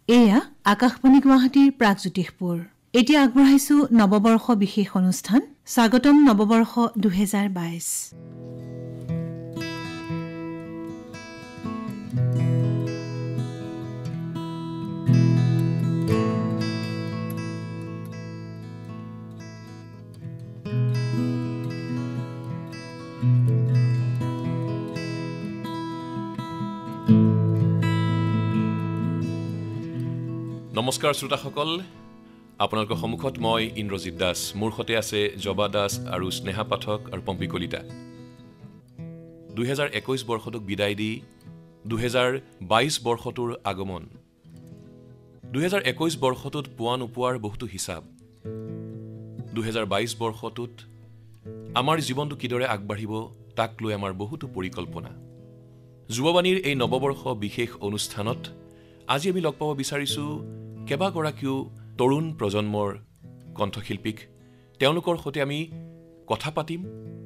এয়া আকাশবাণী গুৱাহাটীৰ প্ৰাগজ্যোতিষপুৰ। এতিয়া আগবঢ়াইছো নৱবৰ্ষ বিশেষ অনুষ্ঠান স্বাগতম নৱবৰ্ষ 2022। নমস্কাৰ শ্ৰোতাসকল, আপোনালোকৰ সন্মুখত মই ইন্দ্ৰজিৎ দাস, মোৰ সৈতে আছে জবা দাস আৰু স্নেহা পাঠক আৰু পম্পী কলিতা। 2021 বৰ্ষটোক বিদায় দি 2022 বৰ্ষটোৰ আগমন। 2021 বৰ্ষটোত পোৱা নোপোৱাৰ বহুতো হিচাপ। 2022 বৰ্ষটোত আমাৰ জীৱনটো কিদৰে আগবাঢ়িব তাক লৈ আমাৰ বহুতো পৰিকল্পনা। যুৱবাণীৰ এই নৱবৰ্ষ বিশেষ অনুষ্ঠানত আজি আমি লগ পাব বিচাৰিছোঁ কেইবাগৰাকীও তৰুণ প্ৰজন্মৰ কণ্ঠশিল্পীক। তেওঁলোকৰ সৈতে আমি কথা পাতিম।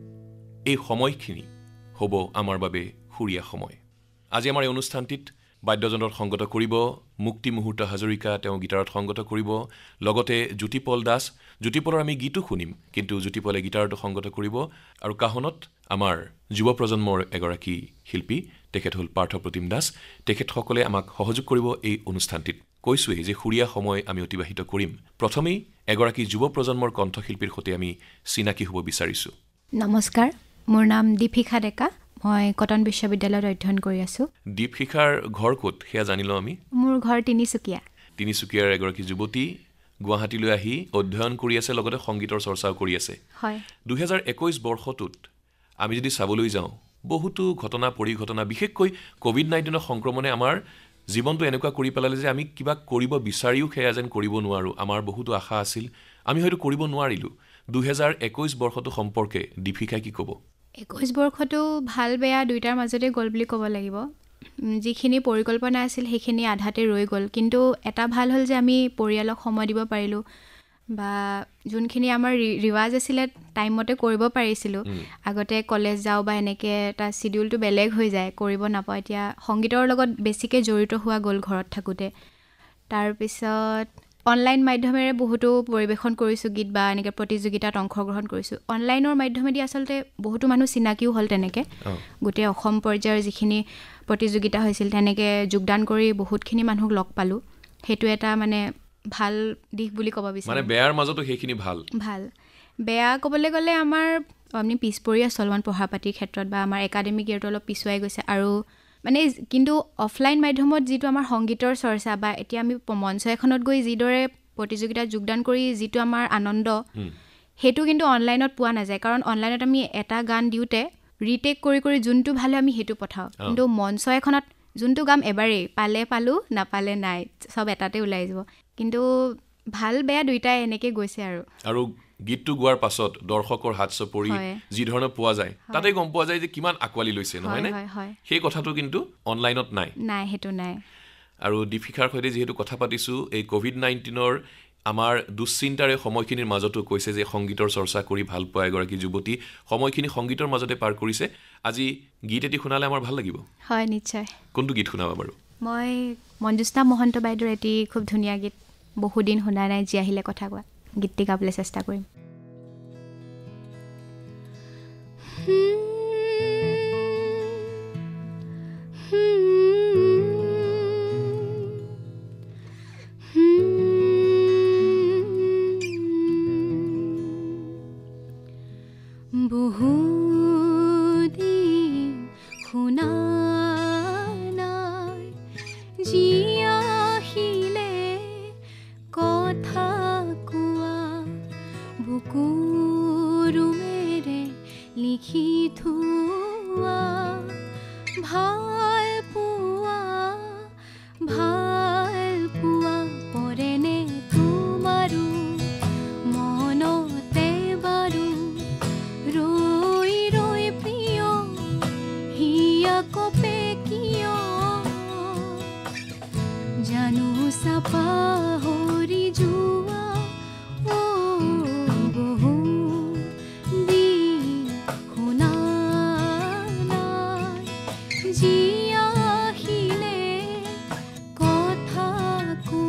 এই সময়খিনি হ'ব আমাৰ বাবে সুৰীয়া সময়। আজি আমাৰ এই অনুষ্ঠানটিত বাদ্যযন্ত্ৰত সংগত কৰিব মুক্তি মুহূৰ্ত হাজৰিকা, তেওঁ গীটাৰত সংগত কৰিব, লগতে জ্যোতিপল দাস। জ্যোতিপলৰ আমি গীতো শুনিম, কিন্তু জ্যোতিপলে গীটাৰতো সংগত কৰিব। আৰু কাহনত আমাৰ যুৱ প্ৰজন্মৰ এগৰাকী শিল্পী, তেখেত হ'ল পাৰ্থপ্ৰতিম দাস। তেখেতসকলে আমাক সহযোগ কৰিব এই অনুষ্ঠানটিত। কৈছোৱেই যে সুৰীয়া সময় আমি অতিবাহিত কৰিম। প্ৰথমেই এগৰাকী যুৱ প্ৰজন্মৰ কণ্ঠশিল্পীৰ সৈতে আমি চিনাকি হ'ব বিচাৰিছোঁ। নমস্কাৰ, মোৰ নাম দীপশিখা ডেকা। মই কটন বিশ্ববিদ্যালয়ত অধ্যয়ন কৰি আছোঁ। দীপশিখাৰ ঘৰ ক'ত সেয়া জানিলোঁ আমি। মোৰ ঘৰ তিনিচুকীয়া। তিনিচুকীয়াৰ এগৰাকী যুৱতী গুৱাহাটীলৈ আহি অধ্যয়ন কৰি আছে, লগতে সংগীতৰ চৰ্চাও কৰি আছে। হয়। 2021 বৰ্ষটোত আমি যদি চাবলৈ যাওঁ, বহুতো ঘটনা পৰিঘটনা, বিশেষকৈ COVID-19 সংক্ৰমণে আমাৰ জীৱনটো এনেকুৱা কৰি পেলালে যে আমি কিবা কৰিব বিচাৰিও সেয়া যেন কৰিব নোৱাৰোঁ। আমাৰ বহুতো আশা আছিল, আমি হয়তো কৰিব নোৱাৰিলোঁ। 2021 বৰ্ষটো সম্পৰ্কে দীপশিখাই কি ক'ব? 21 বৰ্ষটো ভাল বেয়া দুয়োটাৰ মাজতে গ'ল বুলি ক'ব লাগিব। যিখিনি পৰিকল্পনা আছিল সেইখিনি আধাতে ৰৈ গ'ল, কিন্তু এটা ভাল হ'ল যে আমি পৰিয়ালক সময় দিব পাৰিলোঁ, বা যোনখিনি আমাৰ ৰিৱাজ আছিলে টাইমমতে কৰিব পাৰিছিলোঁ। আগতে কলেজ যাওঁ বা এনেকৈ এটা চিডিউলটো বেলেগ হৈ যায়, কৰিব নাপাওঁ। এতিয়া সংগীতৰ লগত বেছিকৈ জড়িত হোৱা গ'ল ঘৰত থাকোঁতে। তাৰপিছত অনলাইন মাধ্যমেৰে বহুতো পৰিৱেশন কৰিছোঁ গীত, বা এনেকৈ প্ৰতিযোগিতাত অংশগ্ৰহণ কৰিছোঁ। অনলাইনৰ মাধ্যমেদি আচলতে বহুতো মানুহ চিনাকিও হ'ল। তেনেকৈ গোটেই অসম পৰ্যায়ৰ যিখিনি প্ৰতিযোগিতা হৈছিল তেনেকৈ যোগদান কৰি বহুতখিনি মানুহক লগ পালোঁ। সেইটো এটা মানে ভাল দিশ বুলি ক'ব বিচাৰোঁ। মানে বেয়াৰ মাজতো সেইখিনি ভাল। বেয়া ক'বলৈ গ'লে আমাৰ আমি পিছ পৰি আছোঁ অলপমান পঢ়া পাতিৰ ক্ষেত্ৰত, বা আমাৰ একাডেমিক ইয়েৰটো অলপ পিছুৱাই গৈছে। আৰু মানে কিন্তু অফলাইন মাধ্যমত যিটো আমাৰ সংগীতৰ চৰ্চা, বা এতিয়া আমি মঞ্চ এখনত গৈ যিদৰে প্ৰতিযোগিতাত যোগদান কৰি যিটো আমাৰ আনন্দ, সেইটো কিন্তু অনলাইনত পোৱা নাযায়। কাৰণ অনলাইনত আমি এটা গান দিওঁতে ৰিটেক কৰি কৰি যোনটো ভাল আমি সেইটো পঠাওঁ, কিন্তু মঞ্চ এখনত যোনটো গাম এবাৰেই, পালোঁ নাপালে নাই, চব এটাতে ওলাই যাব। কিন্তু ভাল বেয়া দুইটাই এনেকৈ গৈছে। আৰু গীতটো গোৱাৰ পাছত দৰ্শকৰ হাত চপৰি যি ধৰণৰ পোৱা যায়, তাতে গম পোৱা যায় যে কিমান আঁকোৱালি লৈছে, নহয়নে? সেই কথাটো কিন্তু অনলাইনত নাই, সেইটো নাই। আৰু দীপশিখাৰ সৈতে যিহেতু কথা পাতিছোঁ, এই COVID-19 আমাৰ দুশ্চিন্তাৰে সময়খিনিৰ মাজতো কৈছে যে সংগীতৰ চৰ্চা কৰি ভাল পোৱা এগৰাকী যুৱতী সময়খিনি সংগীতৰ মাজতে পাৰ কৰিছে। আজি গীত এটি শুনালে আমাৰ ভাল লাগিব। হয়, নিশ্চয়। কোনটো গীত শুনাবা বাৰু? মই মঞ্জুস্না মহন্ত বাইদেউৰ এটি খুব ধুনীয়া গীত, বহুদিন শুনা নাই, যি আহিলে কথা কোৱা, গীতটি গাবলৈ চেষ্টা কৰিম। বহুদিন শুনা নাই, যি আহিলে কথা কোৱা, বুকুৰুমেৰে লিখি থোৱা, ভাল পোৱা পৰেনে তোমাৰো মনতে বাৰু, ৰৈ ৰৈ প্ৰিয় হিয়া কপে কিয়, জানো চাপা হৰি যোৱা, বহু দিন শুনা নাই, যি আহিলে কথা কোৱা।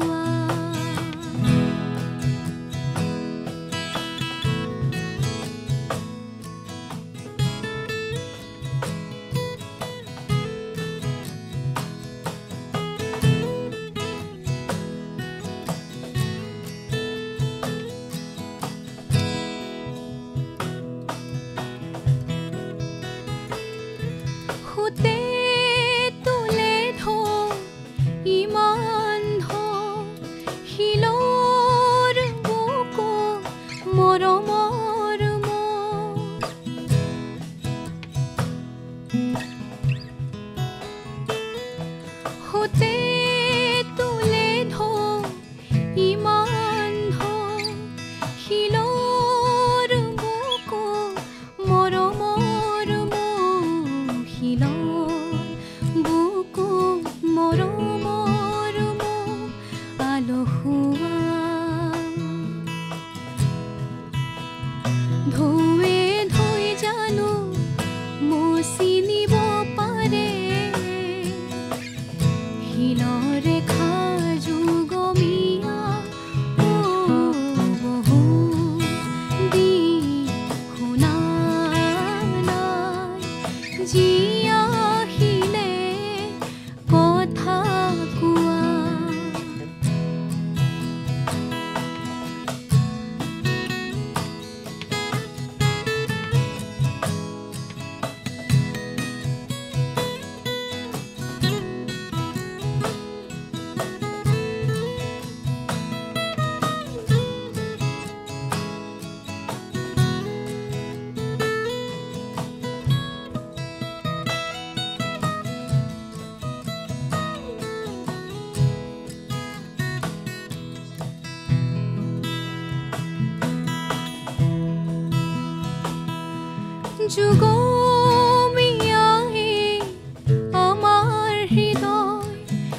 যুগমিয়াই আমাৰ হৃদয়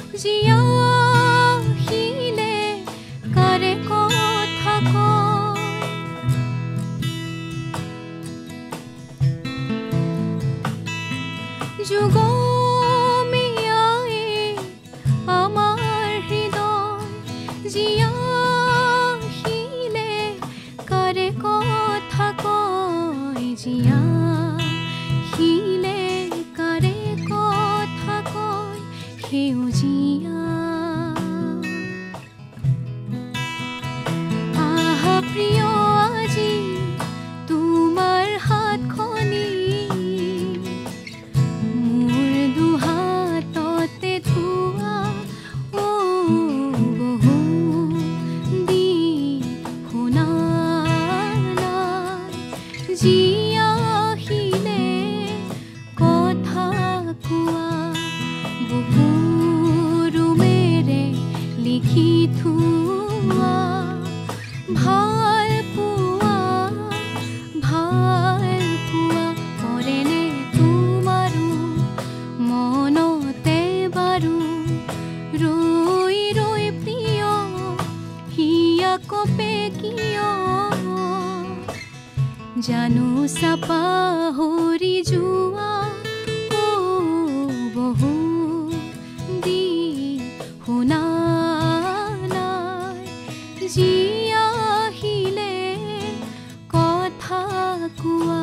জিয়াহিলে কাৰে কথা কয় যুগমিয়াই আমাৰ হৃদয় জিয়াহিলে কাৰে কথা কয় জিয়াহিলে কাৰে কথা কয় সেউজীয়া আহা প্ৰিয় আজি তোমাৰ হাতখনি মোৰ দুহাততে ধোৱা অ বহু দিন শুনা নাই জিয়াহিলে কথা কোৱা বুকুৰুমেৰে লিখি থোৱা ভাল পোৱা পৰেনে তোমাৰো মনতে বাৰু ৰৈ ৰৈ প্ৰিয় হিয়া কপে কিয় জানো চাপাহৰি যোৱা অ বহু দিন শুনা নাই জিয়াহিলে কথা কোৱা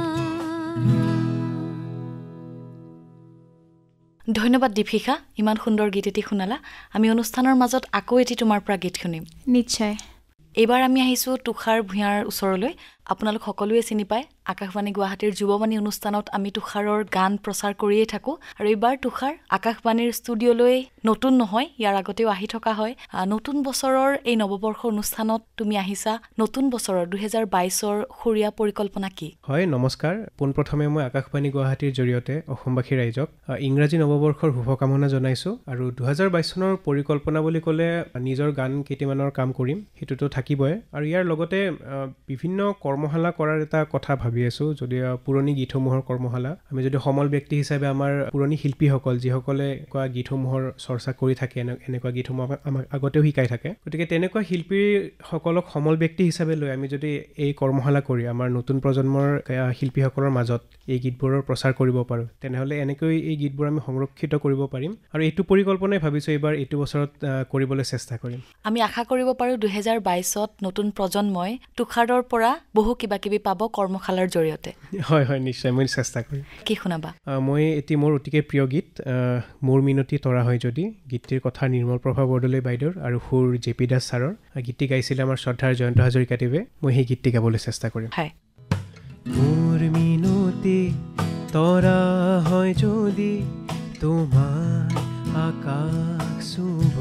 ধন্যবাদ দীপিকা ইমান সুন্দৰ গীত এটি শুনালা আমি অনুষ্ঠানৰ মাজত আকৌ এটি তোমাৰ পৰা গীত শুনিম নিশ্চয় এইবাৰ আমি আহিছো তুষাৰ ভূঞাৰ ওচৰলৈ আপোনালোক সকলোৱে চিনি পায় আকাশবাণী গুৱাহাটীৰ যুৱবাণী অনুষ্ঠানত আমি তুষাৰৰ গান প্ৰচাৰ কৰিয়ে থাকো আৰু এইবাৰ তুষাৰ আকাশবাণীৰ ষ্টুডিঅ'লৈ নতুন নহয় ইয়াৰ আগতেও আহি থকা হয় নতুন বছৰৰ এই নৱবৰ্ষ অনুষ্ঠানত তুমি আহিছা নতুন বছৰৰ 2022ৰ খুৰীয়া পৰিকল্পনা কি হয় নমস্কাৰ পোনপ্ৰথমে মই আকাশবাণী গুৱাহাটীৰ জৰিয়তে অসমবাসী ৰাইজক ইংৰাজী নৱবৰ্ষৰ শুভকামনা জনাইছো আৰু 2022 চনৰ পৰিকল্পনা বুলি ক'লে নিজৰ গান কেইটামানৰ কাম কৰিম হেতুটো থাকিবই আৰু ইয়াৰ লগতে বিভিন্ন কৰ্মশালা কৰাৰ এটা কথা ভাবি আছো যদি পুৰণি গীতসমূহৰ কৰ্মশালা আমি যদি সমল ব্যক্তি হিচাপে আমাৰ পুৰণি শিল্পীসকল যিসকলে কোৱা গীতসমূহৰ চৰ্চা কৰি থাকে এনেকুৱা গীতসমূহ আমাক আগতেও শিকাই থাকে গতিকে তেনেকুৱা শিল্পীসকলক সমল ব্যক্তি হিচাপে লৈ আমি যদি এই কৰ্মশালা কৰি আমাৰ নতুন প্ৰজন্মৰ শিল্পীসকলৰ মাজত এই গীতবোৰৰ প্ৰচাৰ কৰিব পাৰো তেনেহলে এনেকৈ এই গীতবোৰ আমি সংৰক্ষিত কৰিব পাৰিম আৰু এইটো পৰিকল্পনাই ভাবিছো এইবাৰ এইটো বছৰত কৰিবলৈ চেষ্টা কৰিম আমি আশা কৰিব পাৰো 2022ত নতুন প্ৰজন্মই তুষাৰৰ পৰা বহু কিবা কিবি পাব কৰ্মশালাৰ জৰিয়তে হয় হয় নিশ্চয় মই চেষ্টা কৰিম কি শুনাবা মই এটি মোৰ অতিকে প্ৰিয় গীত মোৰ মিনতি তৰা হয় যদি গীতটিৰ কথা নিৰ্মল প্ৰভা বৰদলৈ বাইদেউৰ আৰু সুৰ জেপি দাস ছাৰৰ গীতটি গাইছিলে আমাৰ শ্ৰদ্ধাৰ জয়ন্ত হাজৰিকাদেৱে মই সেই গীতটি গাবলৈ চেষ্টা কৰিম হয় মোৰ মিনতি তৰা হয় যদি তোমাৰ আকাশ চুব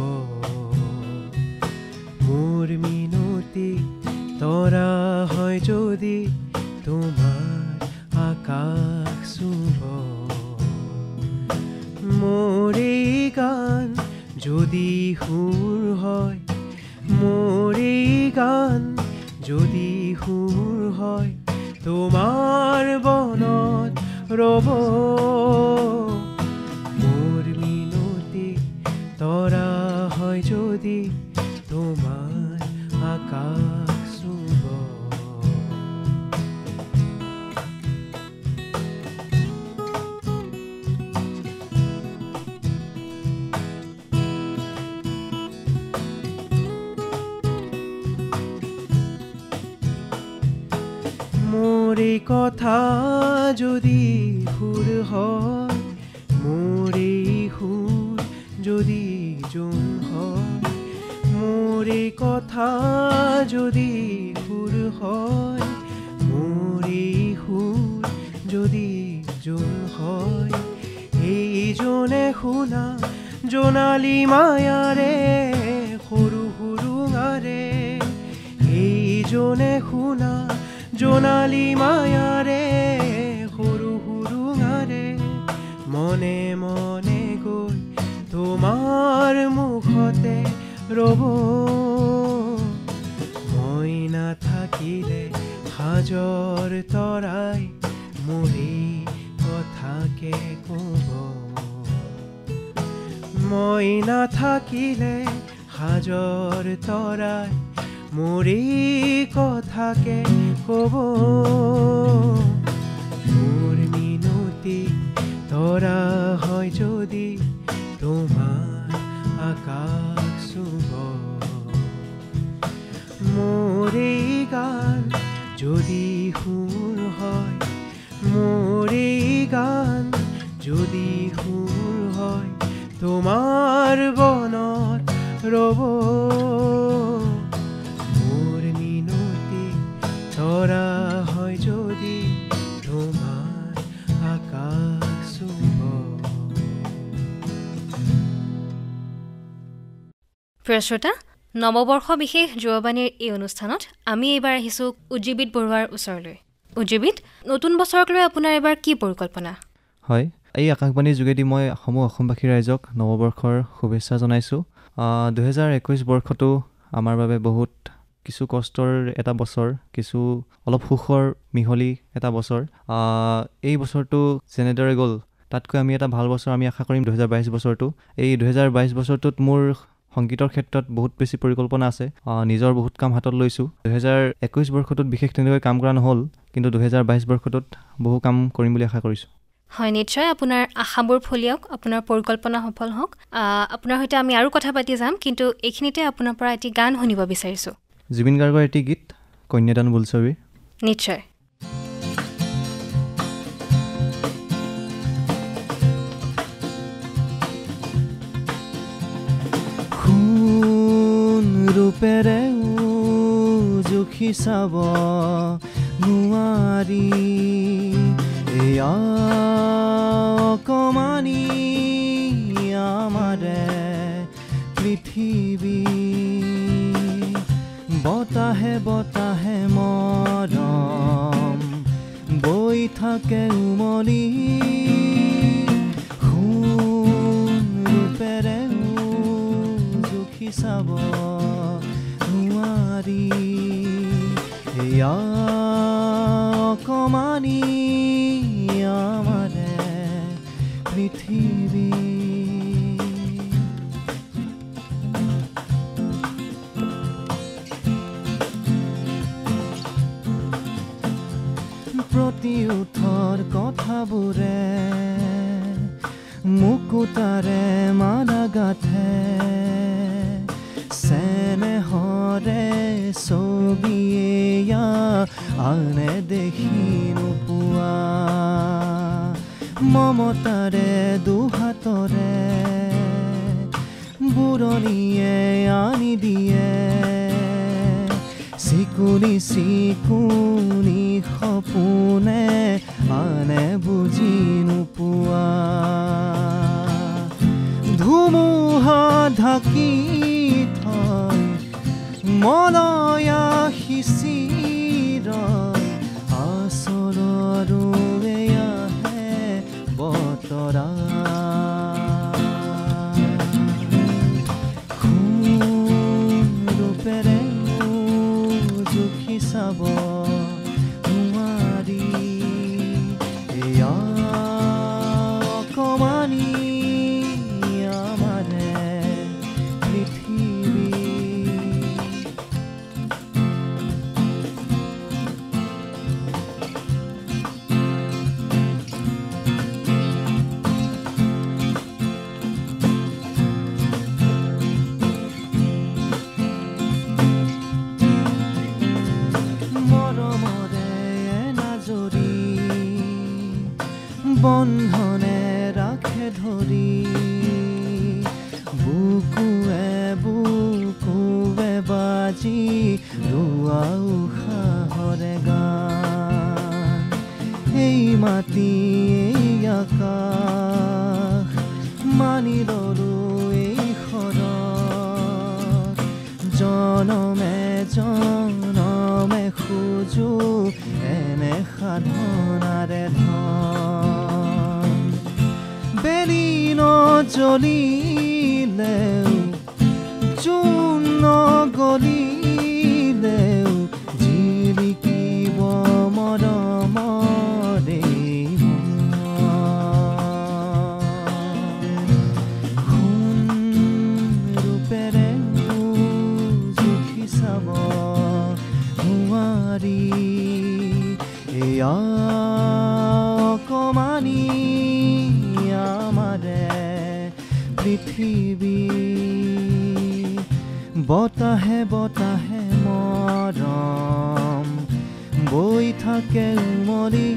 মোৰ মিনতি তৰা হয় যদি তোমাৰ আকাশ চুব মোৰ এই গান যদি সুৰ হয় মোৰ এই গান যদি সুৰ হয় তোমাৰ বনত ৰব মোৰ মিনতি তৰা হয় যদি তোমাৰ আকাশ চুব মোৰ এই কথা যদি সুৰ হয় মোৰ এই সুৰ যদি জোন হয় মোৰ এই কথা যদি সুৰ হয় মোৰ এই সুৰ যদি জোন হয় এইজনে শুনা জোনালী মায়াৰে সৰু সুৰুঙাৰে এইজনে শুনা জোনালী মায়াৰে সৰু সুৰুঙাৰে মনে মনে গৈ তোমাৰ মুখতে ৰব মই নাথাকিলে সাজৰ তৰাই মোৰে কথাকে ক'ব মই নাথাকিলে সাজৰ তৰাই মোৰে কথাকে ক'ব মোৰ মিনতি তৰা হয় যদি তোমাৰ আকাশ চুব মোৰে গান যদি সুৰ হয় মোৰে গান যদি সুৰ হয় তোমাৰ বনত ৰ'ব মোৰ মিনতি তৰা হয় যদি তোমাৰ আকাশ চুব। প্ৰিয় শ্ৰোতা, নৱবৰ্ষ বিশেষ যুৱবাণীৰ এই অনুষ্ঠানত আমি এইবাৰ আহিছোঁ উজ্জীৱিত বৰুৱাৰ ওচৰলৈ। উজ্জীৱিত, নতুন বছৰক লৈ আপোনাৰ এইবাৰ কি পৰিকল্পনা? হয়, এই আকাশবাণীৰ যোগেদি মই অসমবাসী ৰাইজক নৱবৰ্ষৰ শুভেচ্ছা জনাইছোঁ। 2021 বৰ্ষটো আমাৰ বাবে বহুত কিছু কষ্টৰ এটা বছৰ, কিছু অলপ সুখৰ মিহলি এটা বছৰ। এই বছৰটো যেনেদৰে গ'ল তাতকৈ আমি এটা ভাল বছৰ আমি আশা কৰিম 2022 বছৰটো। এই 2022 বছৰটোত মোৰ সংগীতৰ ক্ষেত্ৰত বহুত বেছি পৰিকল্পনা আছে, নিজৰ বহুত কাম হাতত লৈছোঁ। 2021 বৰ্ষটোত বিশেষ তেনেকৈ কাম কৰা নহ'ল, কিন্তু 2022 বৰ্ষটোত বহু কাম কৰিম বুলি আশা কৰিছোঁ। হয়, নিশ্চয় আপোনাৰ আশাবোৰ ফলিয়াওক, আপোনাৰ পৰিকল্পনা সফল হওক। আপোনাৰ সৈতে আমি আৰু কথা পাতি যাম, কিন্তু এইখিনিতে আপোনাৰ পৰা এটি গান শুনিব বিচাৰিছোঁ। জুবিন গাৰ্গৰ এটি গীত, কন্যাদান বোলছবিৰ। নিশ্চয়। ৰূপেৰে জুখি চাব নোৱাৰি এয়া অকমানি আমাৰে পৃথিৱী বতাহে বতাহে মৰম বৈ থাকে উমলি ৰূপেৰে জুখি চাব নোৱাৰি এয়া অকমানি আমাৰে পৃথিৱী প্ৰতি উঠৰ কথাবোৰে মুকুতাৰে মালা গাঠে চেনেহৰে ছবিয়া আনে দেখি নোপোৱা মমতাৰে দুহাতৰে বুৰণিয়ে আনি দিয়ে চিকুনি চিকুনি সপোনে আনে বুজি নোপোৱা ধুমুহা ঢাকি থয় মলয়া সিঁচিৰ আচলৰো এয়াহে বতৰা ৰূপেৰে জুখি চাব নোৱাৰি এয়া অকমানি আমাৰে পৃথিৱী বন্ধনে ৰাখে ধৰি বুকুৱে বুকুৱে বাজি ৰোৱা উশাহৰে গান এই মাটি এই আকাশ মানি ললো এই শৰৎ জনমে জনমে খোজো এনে সাধনাৰে বেলি নজ্বলিলেও জোন নগলিলেও জিলিকিব মৰমৰে বতাহে বতাহে মৰম বৈ থাকে উমলি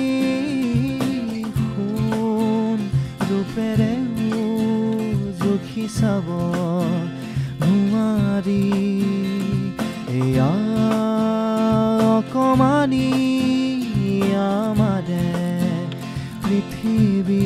সোণ ৰূপেৰে জুখি চাব নোৱাৰি এয়া অকমানি আমাৰে পৃথিৱী।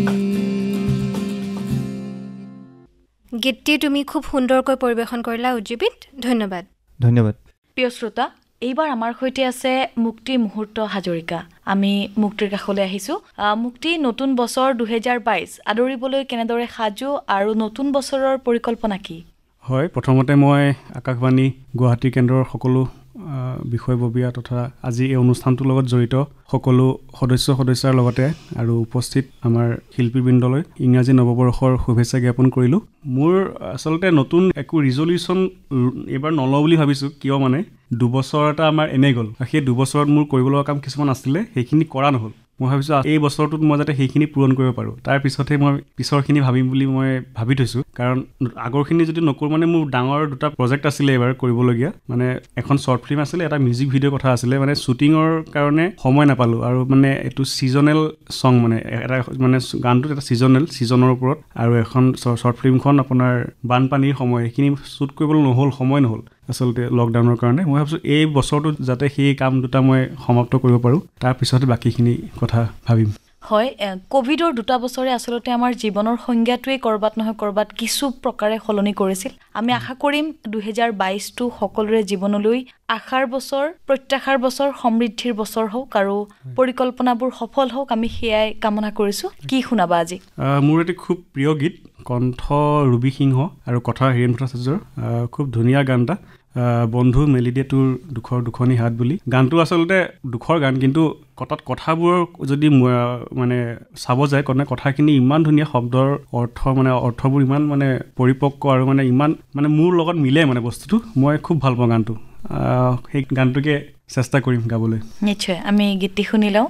গীতটি তুমি খুব সুন্দৰকৈ পৰিৱেশন কৰিলা উজ্জীৱিত, ধন্যবাদ। ধন্যবাদ। প্ৰিয় শ্ৰোতা, এইবাৰ আমাৰ সৈতে আছে মুক্তি মুহূৰ্ত হাজৰিকা। আমি মুক্তিৰ কাষলৈ আহিছোঁ। মুক্তি, নতুন বছৰ 2022 আদৰিবলৈ কেনেদৰে সাজু আৰু নতুন বছৰৰ পৰিকল্পনা কি? হয়, প্ৰথমতে মই আকাশবাণী গুৱাহাটী কেন্দ্ৰৰ সকলো বিষয়ববীয়া তথা আজি এই অনুষ্ঠানটোৰ লগত জড়িত সকলো সদস্যাৰ লগতে আৰু উপস্থিত আমাৰ শিল্পীবৃন্দলৈ ইংৰাজী নৱবৰ্ষৰ শুভেচ্ছা জ্ঞাপন কৰিলোঁ। মোৰ আচলতে নতুন একো ৰিজলিউশ্যন এইবাৰ নলওঁ বুলি ভাবিছোঁ, কিয় মানে 2 বছৰ এটা আমাৰ এনেই গ'ল। সেই 2 বছৰত মোৰ কৰিব লগা কাম কিছুমান আছিলে, সেইখিনি কৰা নহ'ল। মই ভাবিছোঁ এই বছৰটোত মই যাতে সেইখিনি পূৰণ কৰিব পাৰোঁ, তাৰ পিছতহে মই পিছৰখিনি ভাবিম বুলি মই ভাবি থৈছোঁ। কাৰণ আগৰখিনি যদি নকৰোঁ মানে মোৰ ডাঙৰ 2টা প্ৰজেক্ট আছিলে এইবাৰ কৰিবলগীয়া। মানে এখন শ্বৰ্ট ফিল্ম আছিলে, এটা মিউজিক ভিডিঅ' কথা আছিলে। মানে শ্বুটিঙৰ কাৰণে সময় নাপালোঁ আৰু মানে এইটো ছিজনেল ছং, মানে এটা মানে গানটোত এটা ছিজনৰ ওপৰত, আৰু এখন শ্বৰ্ট ফিল্মখন আপোনাৰ বানপানীৰ সময়, সেইখিনি শ্বুট কৰিবলৈ নহ'ল, সময় নহ'ল আচলতে লকডাউনৰ কাৰণে। মই ভাবিছোঁ এই বছৰটোত যাতে সেই কাম 2টা মই সমাপ্ত কৰিব পাৰোঁ, তাৰপিছতে বাকীখিনি কথা ভাবিম। হয়, ক'ভিডৰ 2টা বছৰে আচলতে আমাৰ জীৱনৰ সংজ্ঞাটোৱেই ক'ৰবাত নহয় ক'ৰবাত কিছু প্ৰকাৰে সলনি কৰিছিল। আমি আশা কৰিম 2022টো সকলোৰে জীৱনলৈ আশাৰ বছৰ, প্ৰত্যাশাৰ বছৰ, সমৃদ্ধিৰ বছৰ হওক আৰু পৰিকল্পনাবোৰ সফল হওক, আমি সেয়াই কামনা কৰিছোঁ। কি শুনাবা আজি? মোৰ এটি খুব প্ৰিয় গীত, কণ্ঠ ৰুবি সিংহ আৰু কথা হীৰেণ ভট্টাচাৰ্যৰ, খুব ধুনীয়া গান এটা, বন্ধু মেলি দিয়ে তোৰ দুখৰ দুখনি হাত বুলি। গানটো আচলতে দুখৰ গান, কিন্তু তাত কথাবোৰ যদি মানে চাব যায়, কথাখিনি ইমান ধুনীয়া, শব্দৰ অৰ্থবোৰ ইমান মানে পৰিপক্ক আৰু মানে ইমান মানে মোৰ লগত মিলে মানে বস্তুটো। মই খুব ভাল পাওঁ গানটো। সেই গানটোকে চেষ্টা কৰিম গাবলৈ। নিশ্চয়, আমি গীতটি শুনি লওঁ।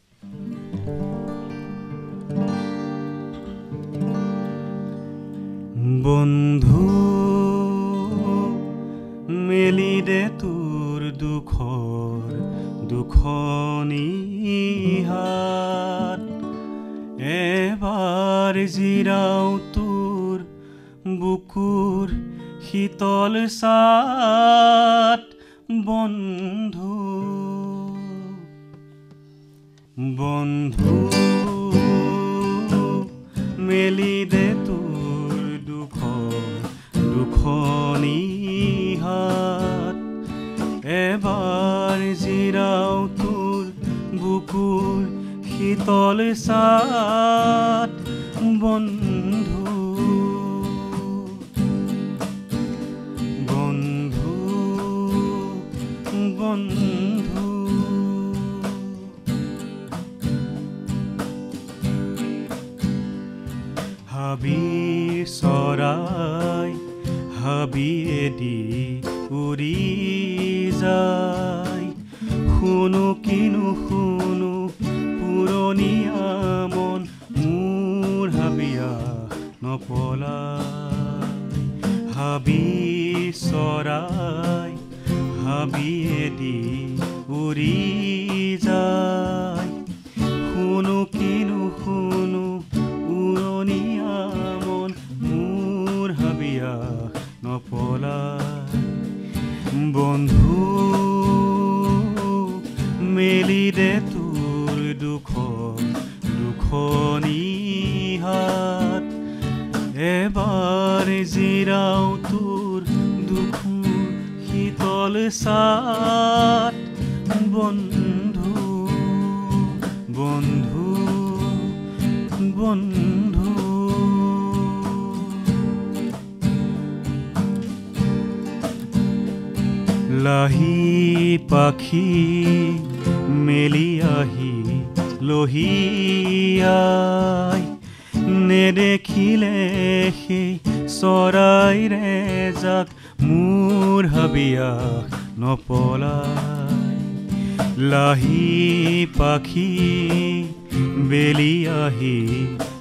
বন্ধু মেলি দে তোৰ দুখৰ দুখনি হাত, এবাৰ জিৰাও তোৰ বুকুৰ শীতল ছাট। বন্ধু বন্ধু মেলি দে তোৰ দুখনি হাত, এবাৰ জিৰাও তোৰ বুকুৰ শীতল ছাট। বন্ধু বন্ধু বন্ধু হাবিৰ চৰাই হাবিয়েদি উৰি যায়, শুনো কিনো শুনো পুৰণিয়া মন, মোৰ হাবিয়া নপলায়। হাবিৰ চৰাই হাবিয়েদি উৰি যায়, শুনো কিনো শুনো পুৰণিয়া মন, মোৰ হাবিয়া নপলায়। বন্ধু মেলি দে তোৰ দুখনি হাত, এবাৰ জিৰাও তোৰ দুখৰ শীতল ছাট। বন্ধু বন্ধু বন্ধু লাহি পাখি মেলি আহি লহিয়াই, নেদেখিলে সেই চৰাইৰে যাক, মোৰ হাবিয়া নপলায়। লাহি পাখি বেলি আহি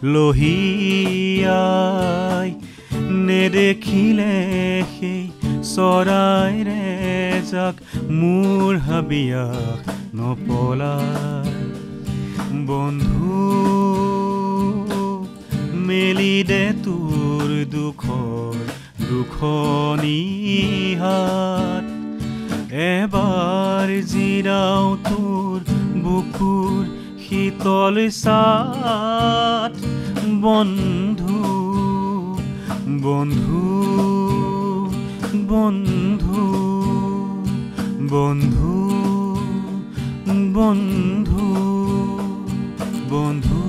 লহিয়াই, নেদেখিলে সেই চৰাইৰে যাক মোৰ হাবিয়াস নপলায় বন্ধু মেলি দে তোৰ দুখনি হাত এবাৰ জিৰাও তোৰ বুকুৰ শীতল ছাট বন্ধু বন্ধু বন্ধু বন্ধু বন্ধু বন্ধু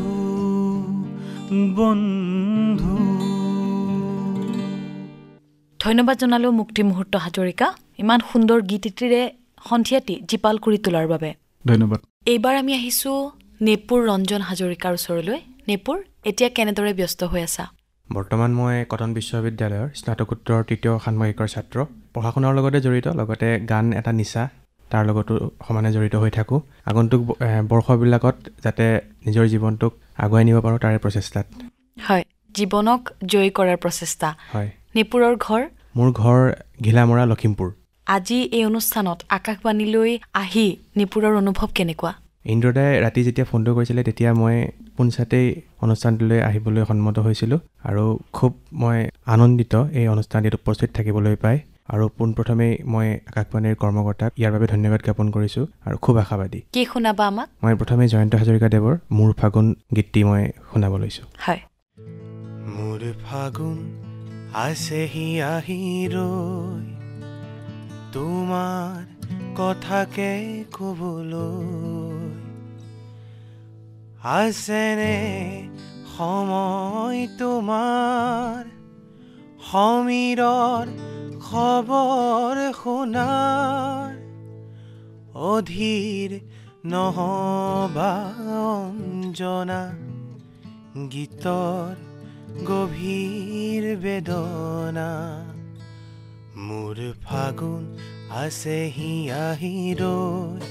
বন্ধু ধন্যবাদ জনালোঁ মুক্তি মুহূৰ্ত হাজৰিকা ইমান সুন্দৰ গীতটিৰে সন্ধিয়াটি জীপাল কৰি তোলাৰ বাবে ধন্যবাদ এইবাৰ আমি আহিছোঁ নেপুৰ ৰঞ্জন হাজৰিকাৰ ওচৰলৈ নেপুৰ এতিয়া কেনেদৰে ব্যস্ত হৈ আছা বৰ্তমান মই কটন বিশ্ববিদ্যালয়ৰ স্নাতকোত্তৰ ৩য় ষাণ্মাসিকৰ ছাত্ৰ পঢ়া শুনাৰ লগতে জড়িত লগতে গান এটা নিচা তাৰ লগতো সমানে জড়িত হৈ থাকোঁ আগন্তুক বৰ্ষবিলাকত যাতে নিজৰ জীৱনটোক আগুৱাই নিব পাৰোঁ তাৰে প্ৰচেষ্টাত হয় জীৱনক জয় কৰাৰ প্ৰচেষ্টা হয় নেপুৰৰ ঘৰ মোৰ ঘৰ ঘিলামৰা লখিমপুৰ আজি এই অনুষ্ঠানত আকাশবাণীলৈ আহি নেপুৰৰ অনুভৱ কেনেকুৱা ইন্দ্ৰদাই ৰাতি যেতিয়া ফোনটো কৰিছিলে তেতিয়া মই পোনছাতেই অনুষ্ঠানটোলৈ আহিবলৈ সন্মত হৈছিলোঁ আৰু খুব মই আনন্দিত এই অনুষ্ঠানটিত উপস্থিত থাকিবলৈ পাই আৰু পোনপ্ৰথমেই মই আকাশবাণীৰ কৰ্মকৰ্তাক ইয়াৰ বাবে ধন্যবাদ জ্ঞাপন কৰিছোঁ আৰু খুব আশাবাদী কি শুনাবা আমাক মই প্ৰথমে জয়ন্ত হাজৰিকাদেৱৰ মোৰ ফাগুন গীতটি মই শুনাব লৈছোঁ হয় মোৰ ফাগুন আছেহি আহি ৰৈ তোমাৰ কথাকে ক'বলৈ আছেনে সময় তোমাৰ সমীৰৰ খবৰ শুনাৰ অধীৰ নহবা অঞ্জনা গীতৰ গভীৰ বেদনা মোৰ ফাগুন আছেহি আহি ৰৈ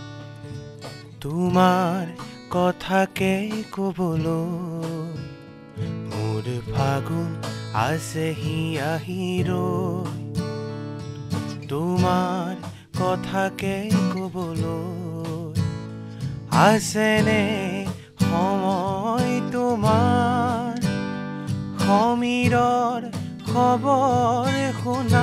তোমাৰ কথাকে ক'বলৈ মোৰ ফাগুন আছেহি আহি ৰৈ তোমাৰ কথাকে ক'বলৈ আছেনে সময় তোমাৰ সমীৰৰ খবৰ শুনা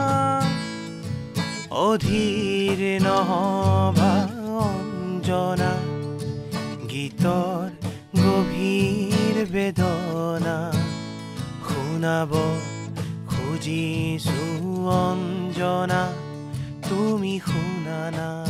অধীৰ নহবা অঞ্জনা গীতৰ গভীৰ বেদনা শুনাব খুজিছো অঞ্জনা তুমি শুনা নাই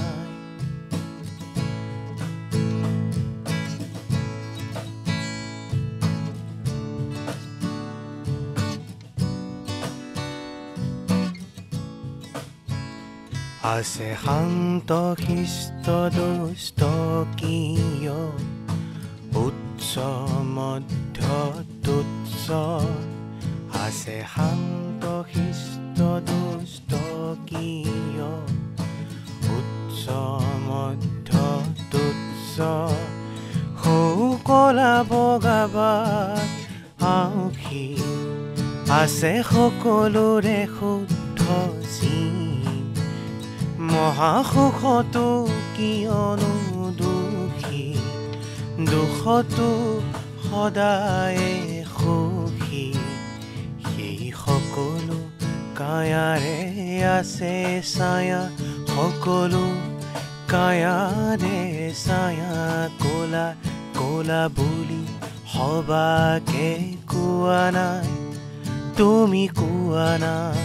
আছে শান্ত শিষ্ট দুষ্ট কিয় উচ্চ মধ্য তুচ্ছ আছে শান্ত শিষ্ট দুষ্ট কিয় উচ্চ মধ্য তুচ্ছ সৌকলা বগাবাত আউসী আছে সকলোৰে শুদ্ধ চিন মহাসুখতো কিয়নো দুখী দুখতো সদায়ে সুখী সেই সকলো কায়াৰে আছে ছায়া সকলো কায়াৰে ছায়া ক'লা ক'লা বুলি সবাকে কোৱা নাই তুমি কোৱা নাই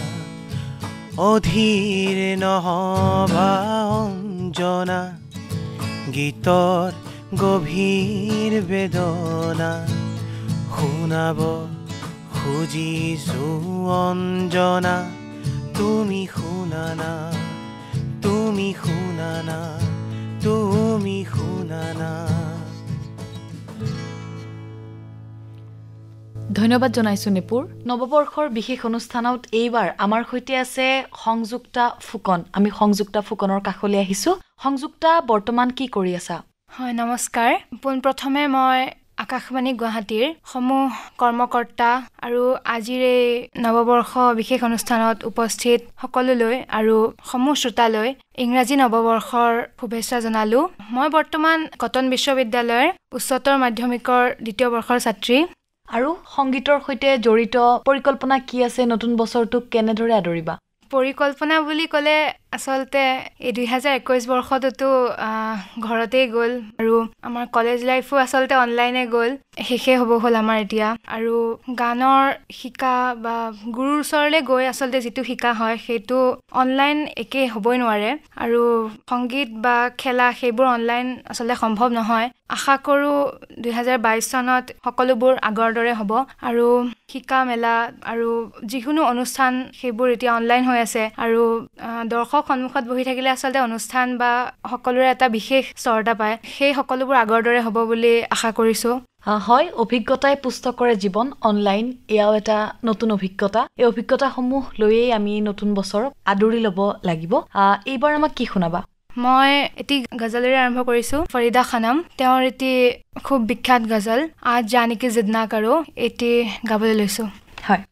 অধীৰ নহবা অঞ্জনা গীতৰ গভীৰ বেদনা শুনাব খুজিছো অঞ্জনা তুমি শুনা না তুমি শুনা না তুমি শুনা না ধন্যবাদ জনাইছোঁ নিপুৰ নৱবৰ্ষৰ বিশেষ অনুষ্ঠানত এইবাৰ আমাৰ সৈতে আছে সংযুক্তা ফুকন আমি সংযুক্তা ফুকনৰ কাষলৈ আহিছোঁ সংযুক্তা বৰ্তমান কি কৰি আছা হয় নমস্কাৰ পোনপ্ৰথমে মই আকাশবাণী গুৱাহাটীৰ সমূহ কৰ্মকৰ্তা আৰু আজিৰ এই নৱবৰ্ষ বিশেষ অনুষ্ঠানত উপস্থিত সকলোলৈ আৰু সমূহ শ্ৰোতালৈ ইংৰাজী নৱবৰ্ষৰ শুভেচ্ছা জনালোঁ। মই বৰ্তমান কটন বিশ্ববিদ্যালয়ৰ উচ্চতৰ মাধ্যমিকৰ ২য় বৰ্ষৰ ছাত্ৰী। আৰু সংগীতৰ সৈতে জড়িত পৰিকল্পনা কি আছে? নতুন বছৰটোক কেনেদৰে আদৰিবা? পৰিকল্পনা বুলি ক'লে আচলতে এই 2021 বৰ্ষটোতো ঘৰতেই গ'ল আৰু আমাৰ কলেজ লাইফো আচলতে অনলাইনে গ'ল, শেষে হ'ব হ'ল আমাৰ এতিয়া। আৰু গানৰ শিকা বা গুৰুৰ ওচৰলৈ গৈ আচলতে যিটো শিকা হয় সেইটো অনলাইন একেই হ'বই নোৱাৰে, আৰু সংগীত বা খেলা সেইবোৰ অনলাইন আচলতে সম্ভৱ নহয়। আশা কৰোঁ 2022 চনত সকলোবোৰ আগৰ দৰে হ'ব আৰু শিকা মেলা আৰু যিকোনো অনুষ্ঠান সেইবোৰ এতিয়া অনলাইন হৈ আছে, আৰু দৰ্শক সন্মুখত বহি থাকিলে আচলতে অনুষ্ঠান বা সকলোৰে এটা বিশেষ চৰ্তা পায়, সেই সকলোবোৰ আগৰ দৰে হ'ব বুলি আশা কৰিছোঁ। হয়, অভিজ্ঞতাই পুষ্ট কৰে জীৱন। অনলাইন এয়াও এটা নতুন অভিজ্ঞতা। এই অভিজ্ঞতাসমূহ লৈয়ে আমি নতুন বছৰক আদৰি ল'ব লাগিব। এইবাৰ আমাক কি শুনাবা? মই এটি গজলেৰে আৰম্ভ কৰিছোঁ। ফৰিদা খানম, তেওঁৰ এটি খুব বিখ্যাত গজল আজ জানি কি জিদ না কাৰো, এটি গাবলৈ লৈছোঁ। হয়।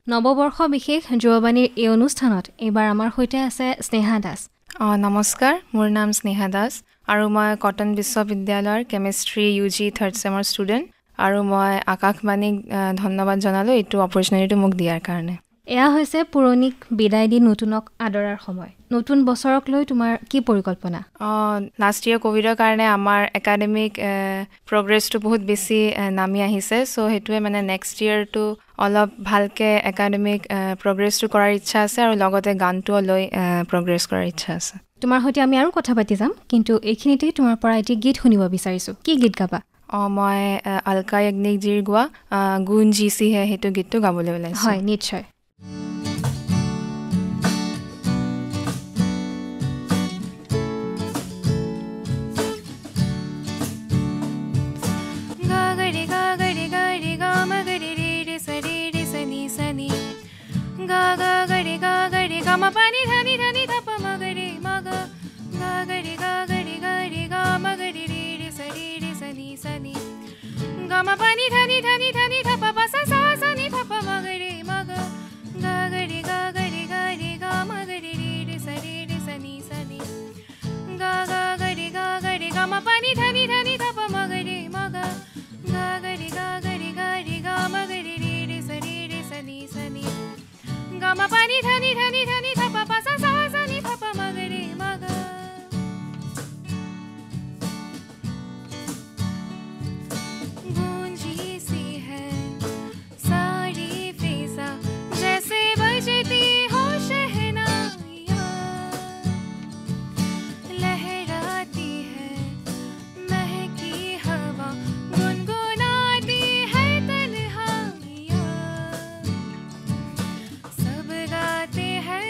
নৱবৰ্ষ বিশেষ যুৱবাণীৰ এই অনুষ্ঠানত এইবাৰ আমাৰ সৈতে আছে স্নেহা দাস। নমস্কাৰ, মোৰ নাম স্নেহা দাস আৰু মই কটন বিশ্ববিদ্যালয়ৰ কেমিষ্ট্ৰি UG 3rd চেমৰ ষ্টুডেণ্ট আৰু মই আকাশবাণীক ধন্যবাদ জনালোঁ এইটো অপৰচুনিটিটো মোক দিয়াৰ কাৰণে। এয়া হৈছে পুৰণিক বিদায় দি নতুনক আদৰাৰ সময়। নতুন বছৰক লৈ তোমাৰ কি পৰিকল্পনা? লাষ্ট ইয়েৰ ক'ভিডৰ কাৰণে আমাৰ একাডেমিক প্ৰগ্ৰেছটো বহুত বেছি নামি আহিছে, চ' সেইটোৱে মানে নেক্সট ইয়েৰটো অলপ ভালকৈ একাডেমিক প্ৰগ্ৰেছটো কৰাৰ ইচ্ছা আছে আৰু লগতে গানটোও লৈ প্ৰগ্ৰেছ কৰাৰ ইচ্ছা আছে। তোমাৰ সৈতে আমি আৰু কথা পাতি যাম, কিন্তু এইখিনিতেই তোমাৰ পৰা এটি গীত শুনিব বিচাৰিছোঁ। কি গীত গাবা? মই আলকা য়াগনিকজীৰ গোৱা গুণ জি চি হে সেইটো গীতটো গাবলৈ ওলাইছোঁ। হয়, নিশ্চয়। ga ga gari ga ma pa ni tha tha pa ma ga re ma ga gari ga ma ga ri ri sa ni ga ma pa ni tha tha pa pa sa ni tha pa ma ga re ma ga gari ga ma ga ri ri sa ni ga gari ga ma pa ni tha tha pa ma ga re ma ga gari ga ma ga ri ri sa ni ga ma pa ni tha pa pa sa ni tha pa ma ga re ma ga गूंजी सी है सारी फिजा जैसे बजती हो शहनाइयाँ लहराती है महकी हवा गुनगुनाती है तन्हाइयाँ सब गाते हैं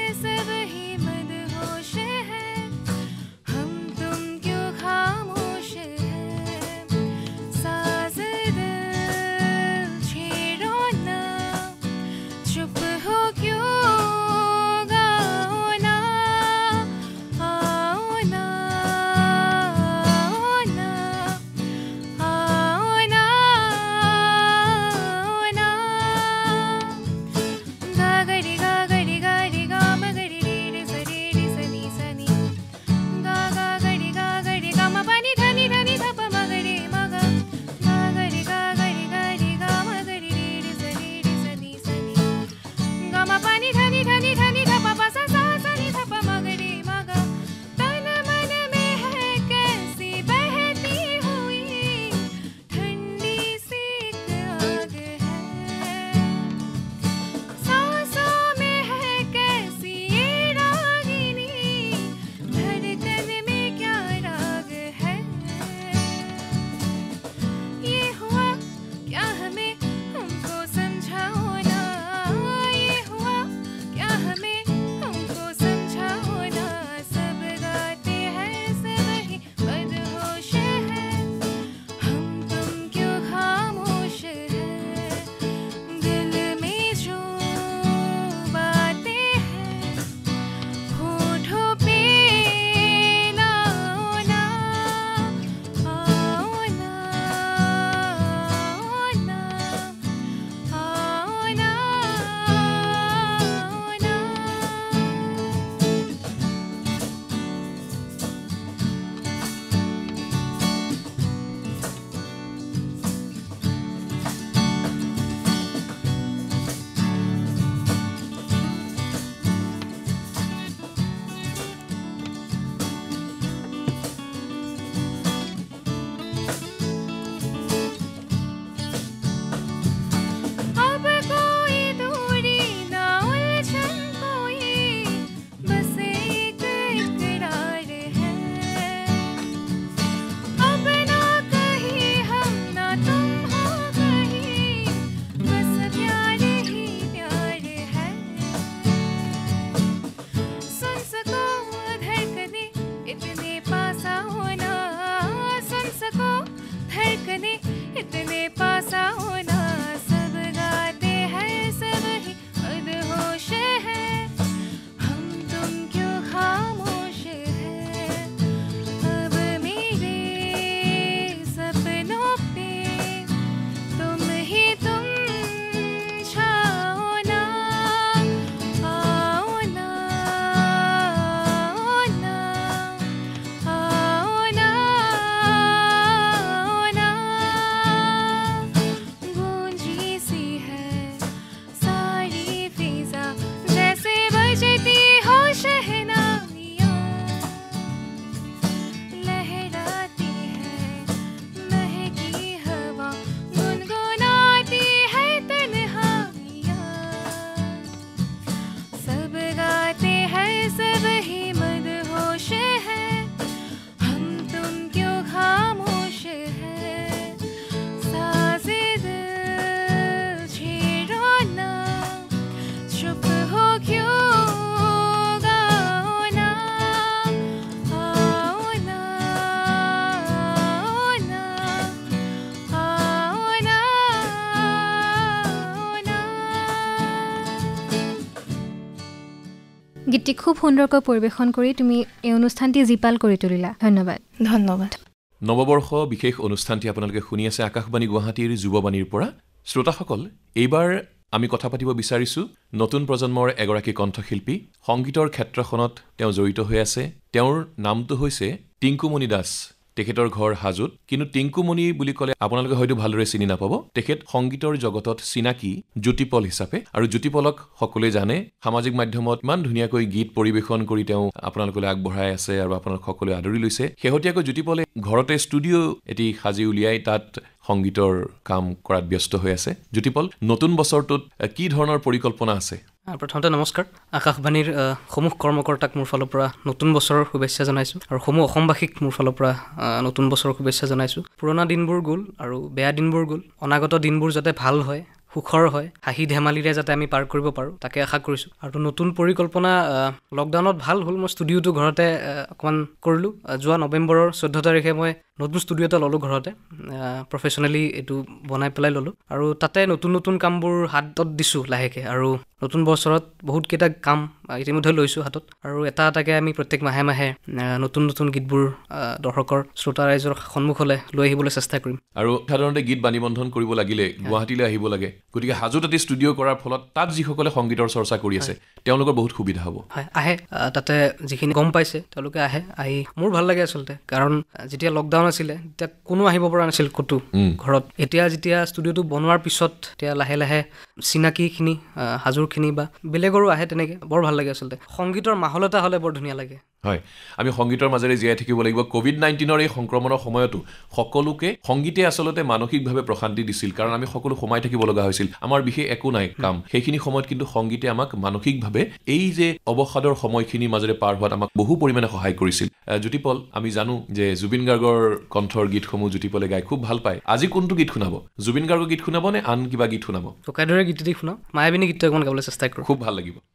গীতটি খুব সুন্দৰকৈ পৰিৱেশন কৰি তুমি এই অনুষ্ঠানটি জীপাল কৰি তুলিলা ধন্যবাদ ধন্যবাদ নৱবৰ্ষ বিশেষ অনুষ্ঠানটি আপোনালোকে শুনি আছে আকাশবাণী গুৱাহাটীৰ যুৱবাণীৰ পৰা শ্ৰোতাসকল এইবাৰ আমি কথা পাতিব বিচাৰিছো নতুন প্ৰজন্মৰ এগৰাকী কণ্ঠশিল্পী সংগীতৰ ক্ষেত্ৰখনত তেওঁ জড়িত হৈ আছে তেওঁৰ নামটো হৈছে টিংকুমণি দাস তেখেতৰ ঘৰ হাজোত কিন্তু টিংকুমণি বুলি ক'লে আপোনালোকে হয়তো ভালদৰে চিনি নাপাব তেখেত সংগীতৰ জগতত চিনাকি জ্যোতিপল হিচাপে আৰু জ্যোতিপলক সকলোৱে জানে সামাজিক মাধ্যমত ইমান ধুনীয়াকৈ গীত পৰিৱেশন কৰি তেওঁ আপোনালোকলৈ আগবঢ়াই আছে আৰু আপোনালোক সকলোৱে আদৰি লৈছে শেহতীয়াকৈ জ্যোতিপলে ঘৰতে ষ্টুডিঅ' এটি সাজি উলিয়াই তাত সংগীতৰ কাম কৰাত ব্যস্ত হৈ আছে জ্যোতিপল নতুন বছৰটোত কি ধৰণৰ পৰিকল্পনা আছে প্ৰথমতে নমস্কাৰ আকাশবাণীৰ সমূহ কৰ্মকৰ্তাক মোৰ ফালৰ পৰা নতুন বছৰৰ শুভেচ্ছা জনাইছোঁ আৰু সমূহ অসমবাসীক মোৰ ফালৰ পৰা নতুন বছৰৰ শুভেচ্ছা জনাইছোঁ পুৰণা দিনবোৰ গ'ল আৰু বেয়া দিনবোৰ গ'ল অনাগত দিনবোৰ যাতে ভাল হয় সুখৰ হয় হাঁহি ধেমালিৰে যাতে আমি পাৰ কৰিব পাৰোঁ তাকে আশা কৰিছোঁ আৰু নতুন পৰিকল্পনা লকডাউনত ভাল হ'ল মই ষ্টুডিঅ'টো ঘৰতে অকণমান কৰিলোঁ যোৱা নৱেম্বৰৰ 14 তাৰিখে মই নতুন ষ্টুডিঅ' এটা ল'লোঁ ঘৰতে প্ৰফেচনেলি এইটো বনাই পেলাই ল'লোঁ আৰু তাতে নতুন নতুন কামবোৰ হাতত দিছোঁ লাহেকৈ আৰু নতুন বছৰত বহুতকেইটা কাম ইতিমধ্যে লৈছোঁ হাতত আৰু এটা এটাকৈ আমি প্ৰত্যেক মাহে মাহে নতুন নতুন গীতবোৰ দৰ্শকৰ শ্ৰোতা ৰাইজৰ সন্মুখলৈ লৈ আহিবলৈ চেষ্টা কৰিম আৰু সাধাৰণতে গীত বাণীবন্ধন কৰিব লাগিলে গুৱাহাটীলৈ আহিব লাগে গতিকে হাজোত এটি ষ্টুডিঅ' কৰাৰ ফলত তাত যিসকলে সংগীতৰ চৰ্চা কৰি আছে তেওঁলোকৰ বহুত সুবিধা হ'ব হয় আহে তাতে যিখিনি গম পাইছে তেওঁলোকে আহি মোৰ ভাল লাগে আচলতে কাৰণ যেতিয়া লকডাউন আছিলে তেতিয়া কোনো আহিব পৰা নাছিল ক'তো ঘৰত এতিয়া যেতিয়া ষ্টুডিঅ'টো বনোৱাৰ পিছত এতিয়া লাহে লাহে চিনাকিখিনি হাজোৰখিনি বা বেলেগৰো আহে তেনেকৈ বৰ ভাল লাগে আচলতে সংগীতৰ মাহল এটা হ'লে বৰ ধুনীয়া লাগে হয় আমি সংগীতৰ মাজেৰে জীয়াই থাকিব লাগিব কোভিড-19ৰ এই সংক্ৰমণৰ সময়তো সকলোকে সংগীতে আচলতে মানসিকভাৱে প্ৰশান্তি দিছিল কাৰণ আমি সকলো সোমাই থাকিব লগা হৈছিল আমাৰ বিশেষ একো নাই কাম সেইখিনি সময়ত কিন্তু সংগীতে আমাক মানসিকভাৱে এই যে অৱসাদৰ সময়খিনিৰ মাজেৰে পাৰ হোৱাত আমাক বহু পৰিমাণে সহায় কৰিছিল জ্যোতিপল আমি জানো যে জুবিন গাৰ্গৰ কণ্ঠৰ গীতসমূহ জ্যোতিপলে গাই খুব ভাল পায় আজি কোনটো গীত শুনাব জুবিন গাৰ্গৰ গীত শুনাব নে আন কিবা গীত শুনাব টকাইদৰে গীতটি শুনাও মায়াবিনী গীতটো অকণমান গাবলৈ চেষ্টা কৰোঁ খুব ভাল লাগিব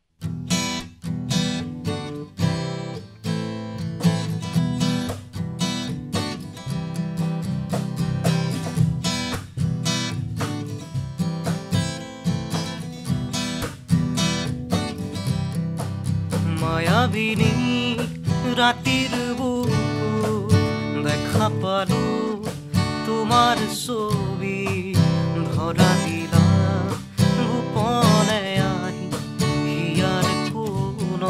মায়াবিনী ৰাতিৰ বুকুত দেখা পালো তোমাৰ ছবি ধৰা দিলা গোপনে আহি হিয়াৰ কোন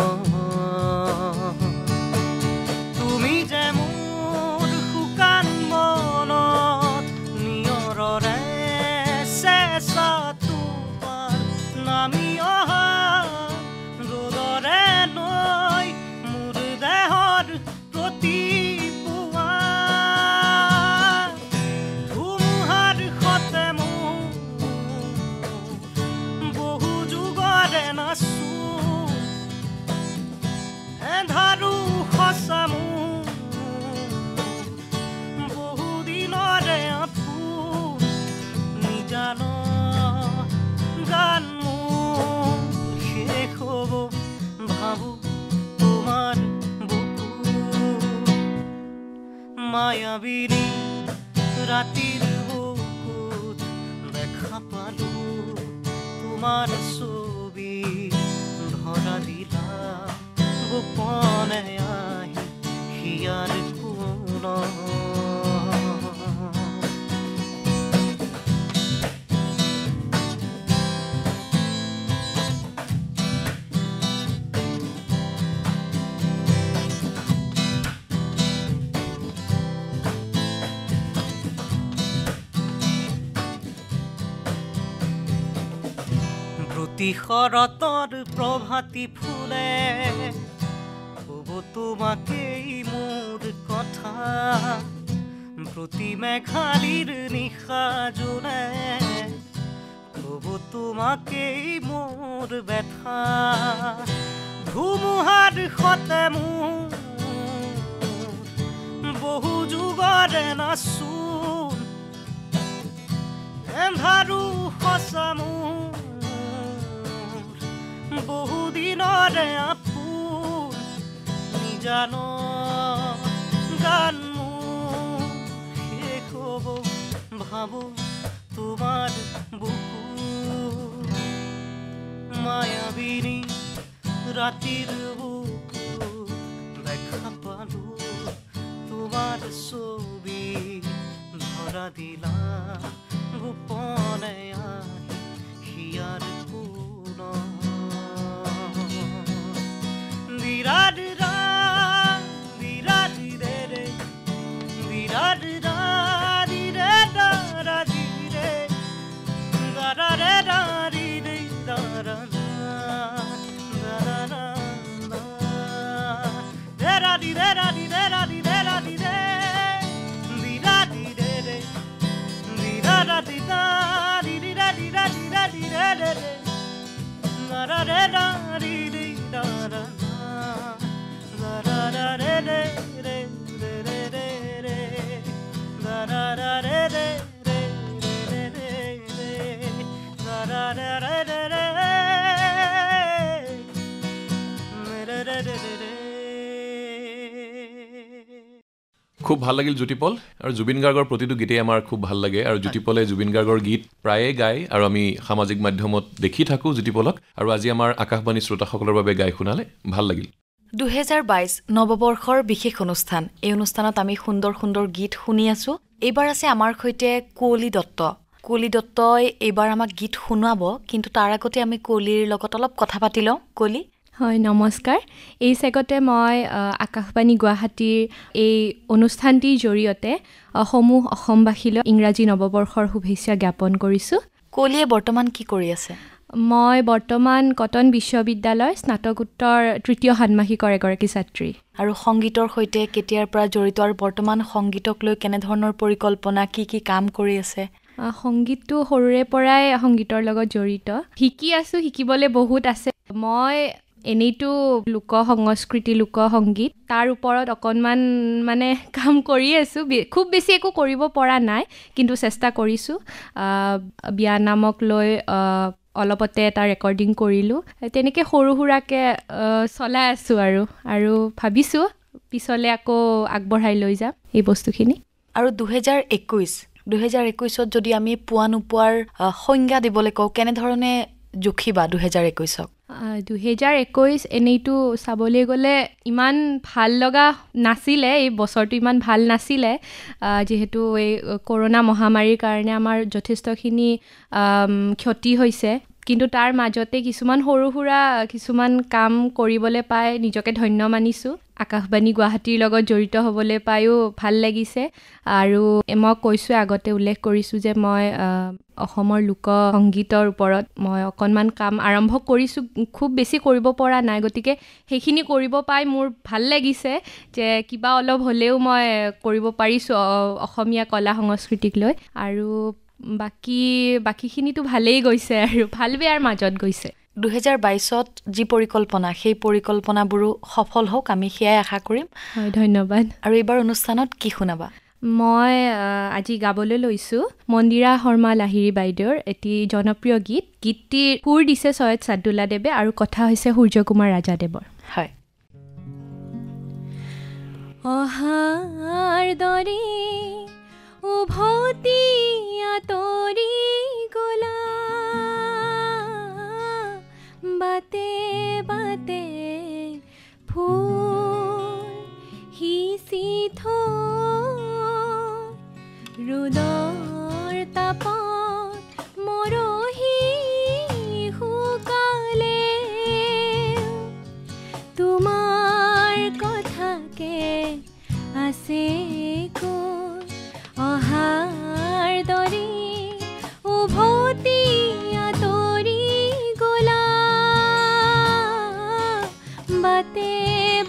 তুমি যে মোৰ শুকান মনত নিয়ৰৰে চেঁচা তোমাৰ নামি অহা ৰ'দৰে নৈ মোৰ দেহৰ প্ৰতি পুৱা ধুমুহাৰ সতে মোৰ বহু যুগৰে নাচো এন্ধাৰো সঁচা মোৰ বহু দিনৰে আপোন নিজান গান মোৰ শেষ হ'ব ভাবো তোমাৰ বুকু মায়াবিনী ৰাতিৰ বুকুত দেখা পালো তোমাৰ ছবি ধৰা দিলা গোপনে আহি হিয়াৰ কোন প্ৰতি শৰতৰ প্ৰভাতী ফুলে ক'ব তোমাকেই মোৰ কথা প্ৰতি মেঘালীৰ নিশা জোনে ক'ব তোমাকেই মোৰ ব্যথা ধুমুহাৰ সতে মোৰ বহু যুগৰে নাচোন এন্ধাৰো সঁচা মোৰ বহু দিনৰে আপোন নিজান গান মোৰ শেষ হ'ব ভাবো তোমাৰ বুকু মায়াবিনী ৰাতিৰ বুকুত দেখা পালো তোমাৰ ছবি ধৰা দিলা গোপনে আহি হিয়াৰ কোন বিৰাট খুব ভাল লাগিল জ্যোতিপল আৰু জুবিন গাৰ্গৰ প্ৰতিটো গীতেই আমাৰ খুব ভাল লাগে আৰু জ্যোতিপলে জুবিন গাৰ্গৰ গীত প্ৰায়ে গায় আৰু আমি সামাজিক মাধ্যমত দেখি থাকোঁ জ্যোতিপলক আৰু আজি আমাৰ আকাশবাণী শ্ৰোতাসকলৰ বাবে গাই শুনালে ভাল লাগিল 2022 নৱবৰ্ষৰ বিশেষ অনুষ্ঠান এই অনুষ্ঠানত আমি সুন্দৰ সুন্দৰ গীত শুনি আছো এইবাৰ আছে আমাৰ সৈতে কুঁৱলী দত্তই এইবাৰ আমাক গীত শুনাব কিন্তু তাৰ আগতে আমি কুঁৱলীৰ লগত অলপ কথা পাতি লওঁ কুঁৱলী হয় নমস্কাৰ এই চেগতে মই আকাশবাণী গুৱাহাটীৰ এই অনুষ্ঠানটিৰ জৰিয়তে অসমবাসীলৈ ইংৰাজী নৱবৰ্ষৰ শুভেচ্ছা জ্ঞাপন কৰিছোঁ কুঁৱলীয়ে বৰ্তমান কি কৰি আছে মই বৰ্তমান কটন বিশ্ববিদ্যালয় স্নাতকোত্তৰ তৃতীয় ষান্মাসিকৰ এগৰাকী ছাত্ৰী আৰু সংগীতৰ সৈতে কেতিয়াৰ পৰা জড়িত আৰু বৰ্তমান সংগীতক লৈ কেনেধৰণৰ পৰিকল্পনা কি কাম কৰি আছে সংগীতটো সৰুৰে পৰাই সংগীতৰ লগত জড়িত শিকিবলৈ বহুত আছে মই এনেইতো লোকসংস্কৃতি লোকসংগীত তাৰ ওপৰত অকণমান মানে কাম কৰি আছোঁ খুব বেছি একো কৰিব পৰা নাই কিন্তু চেষ্টা কৰিছোঁ বিয়া নামক লৈ অলপতে এটা ৰেকৰ্ডিং কৰিলোঁ তেনেকৈ সৰু সুৰাকৈ চলাই আছোঁ আৰু ভাবিছোঁ পিছলৈ আকৌ আগবঢ়াই লৈ যাম এই বস্তুখিনি আৰু 2021ত যদি আমি পোৱা নোপোৱাৰ সংজ্ঞা দিবলৈ কওঁ কেনেধৰণে জুখিবা 2021ক 2021 এনেইতো চাবলৈ গ'লে ইমান ভাল লগা নাছিলে এই বছৰটো ইমান ভাল নাছিলে যিহেতু এই কৰোনা মহামাৰীৰ কাৰণে আমাৰ যথেষ্টখিনি ক্ষতি হৈছে কিন্তু তাৰ মাজতে কিছুমান সৰু সুৰা কিছুমান কাম কৰিবলৈ পাই নিজকে ধন্য মানিছোঁ আকাশবাণী গুৱাহাটীৰ লগত জড়িত হ'বলৈ পায়ো ভাল লাগিছে আৰু মই কৈছোঁ আগতে উল্লেখ কৰিছোঁ যে মই অসমৰ লোকসংগীতৰ ওপৰত মই অকণমান কাম আৰম্ভ কৰিছোঁ খুব বেছি কৰিব পৰা নাই গতিকে সেইখিনি কৰিব পাই মোৰ ভাল লাগিছে যে কিবা অলপ হ'লেও মই কৰিব পাৰিছোঁ অসমীয়া কলা সংস্কৃতিক লৈ আৰু বাকীখিনিতো ভালেই গৈছে আৰু ভাল বেয়াৰ মাজত গৈছে 2022ত যি পৰিকল্পনা সেই পৰিকল্পনাবোৰো সফল হওক আমি সেয়াই আশা কৰিম হয় ধন্যবাদ আৰু এইবাৰ অনুষ্ঠানত কি শুনাবা মই আজি গাবলৈ লৈছোঁ মন্দিৰা শৰ্মা লাহিৰী বাইদেউৰ এটি জনপ্ৰিয় গীতটিৰ সুৰ দিছে সৈয়দ সাদুল্লা দেৱে আৰু কথা হৈছে সূৰ্য কুমাৰ ৰাজাদেৱৰ হয় অহাৰ দৰে উভতি আঁতৰি গলা বাতে বাতে ফুল সিঁচি থৈ ৰ'দৰ তাপত মৰহি শুকালে তোমাৰ কথাকে আছে কৈ অহাৰ দৰে উভতি আঁতৰি গলা বাতে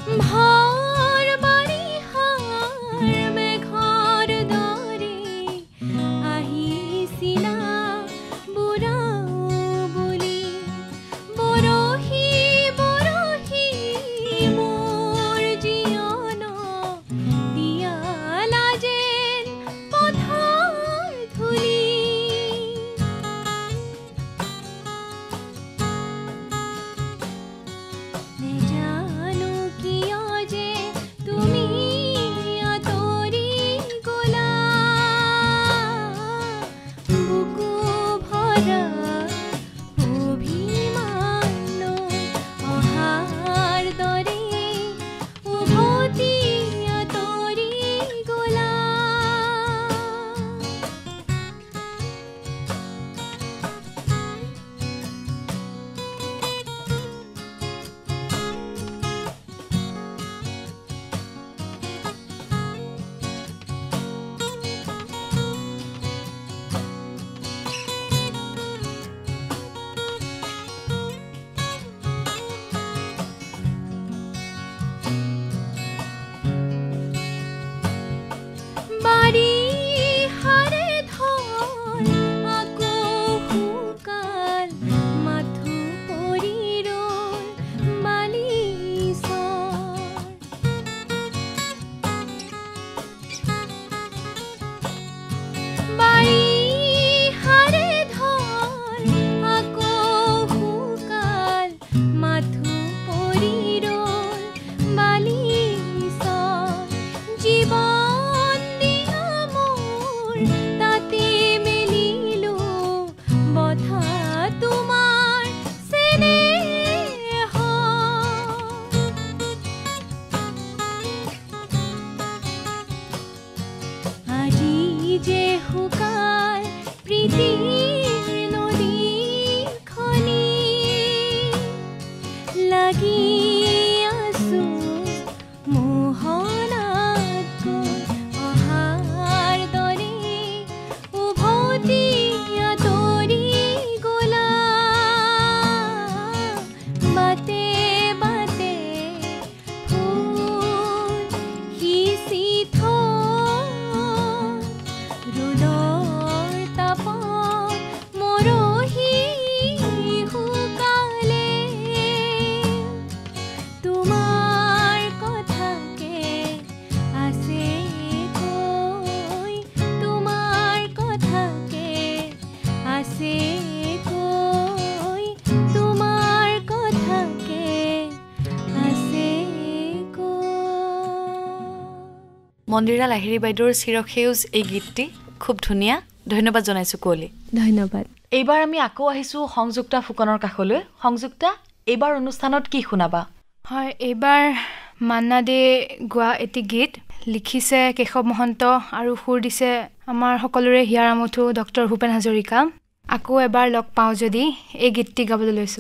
মন্দিৰা লাহিৰী বাইদেউৰ চিৰসেউজ এই গীতটি খুব ধুনীয়া ধন্যবাদ জনাইছোঁ কুঁৱলী ধন্যবাদ এইবাৰ আমি আকৌ আহিছোঁ সংযুক্তা ফুকনৰ কাষলৈ সংযুক্তা এইবাৰ অনুষ্ঠানত কি শুনাবা হয় এইবাৰ মান্না দে গোৱা এটি গীত লিখিছে কেশৱ মহন্ত আৰু সুৰ দিছে আমাৰ সকলোৰে হিয়াৰ আমঠু ডক্টৰ ভূপেন হাজৰিকা আকৌ এবাৰ লগ পাওঁ যদি এই গীতটি গাবলৈ লৈছোঁ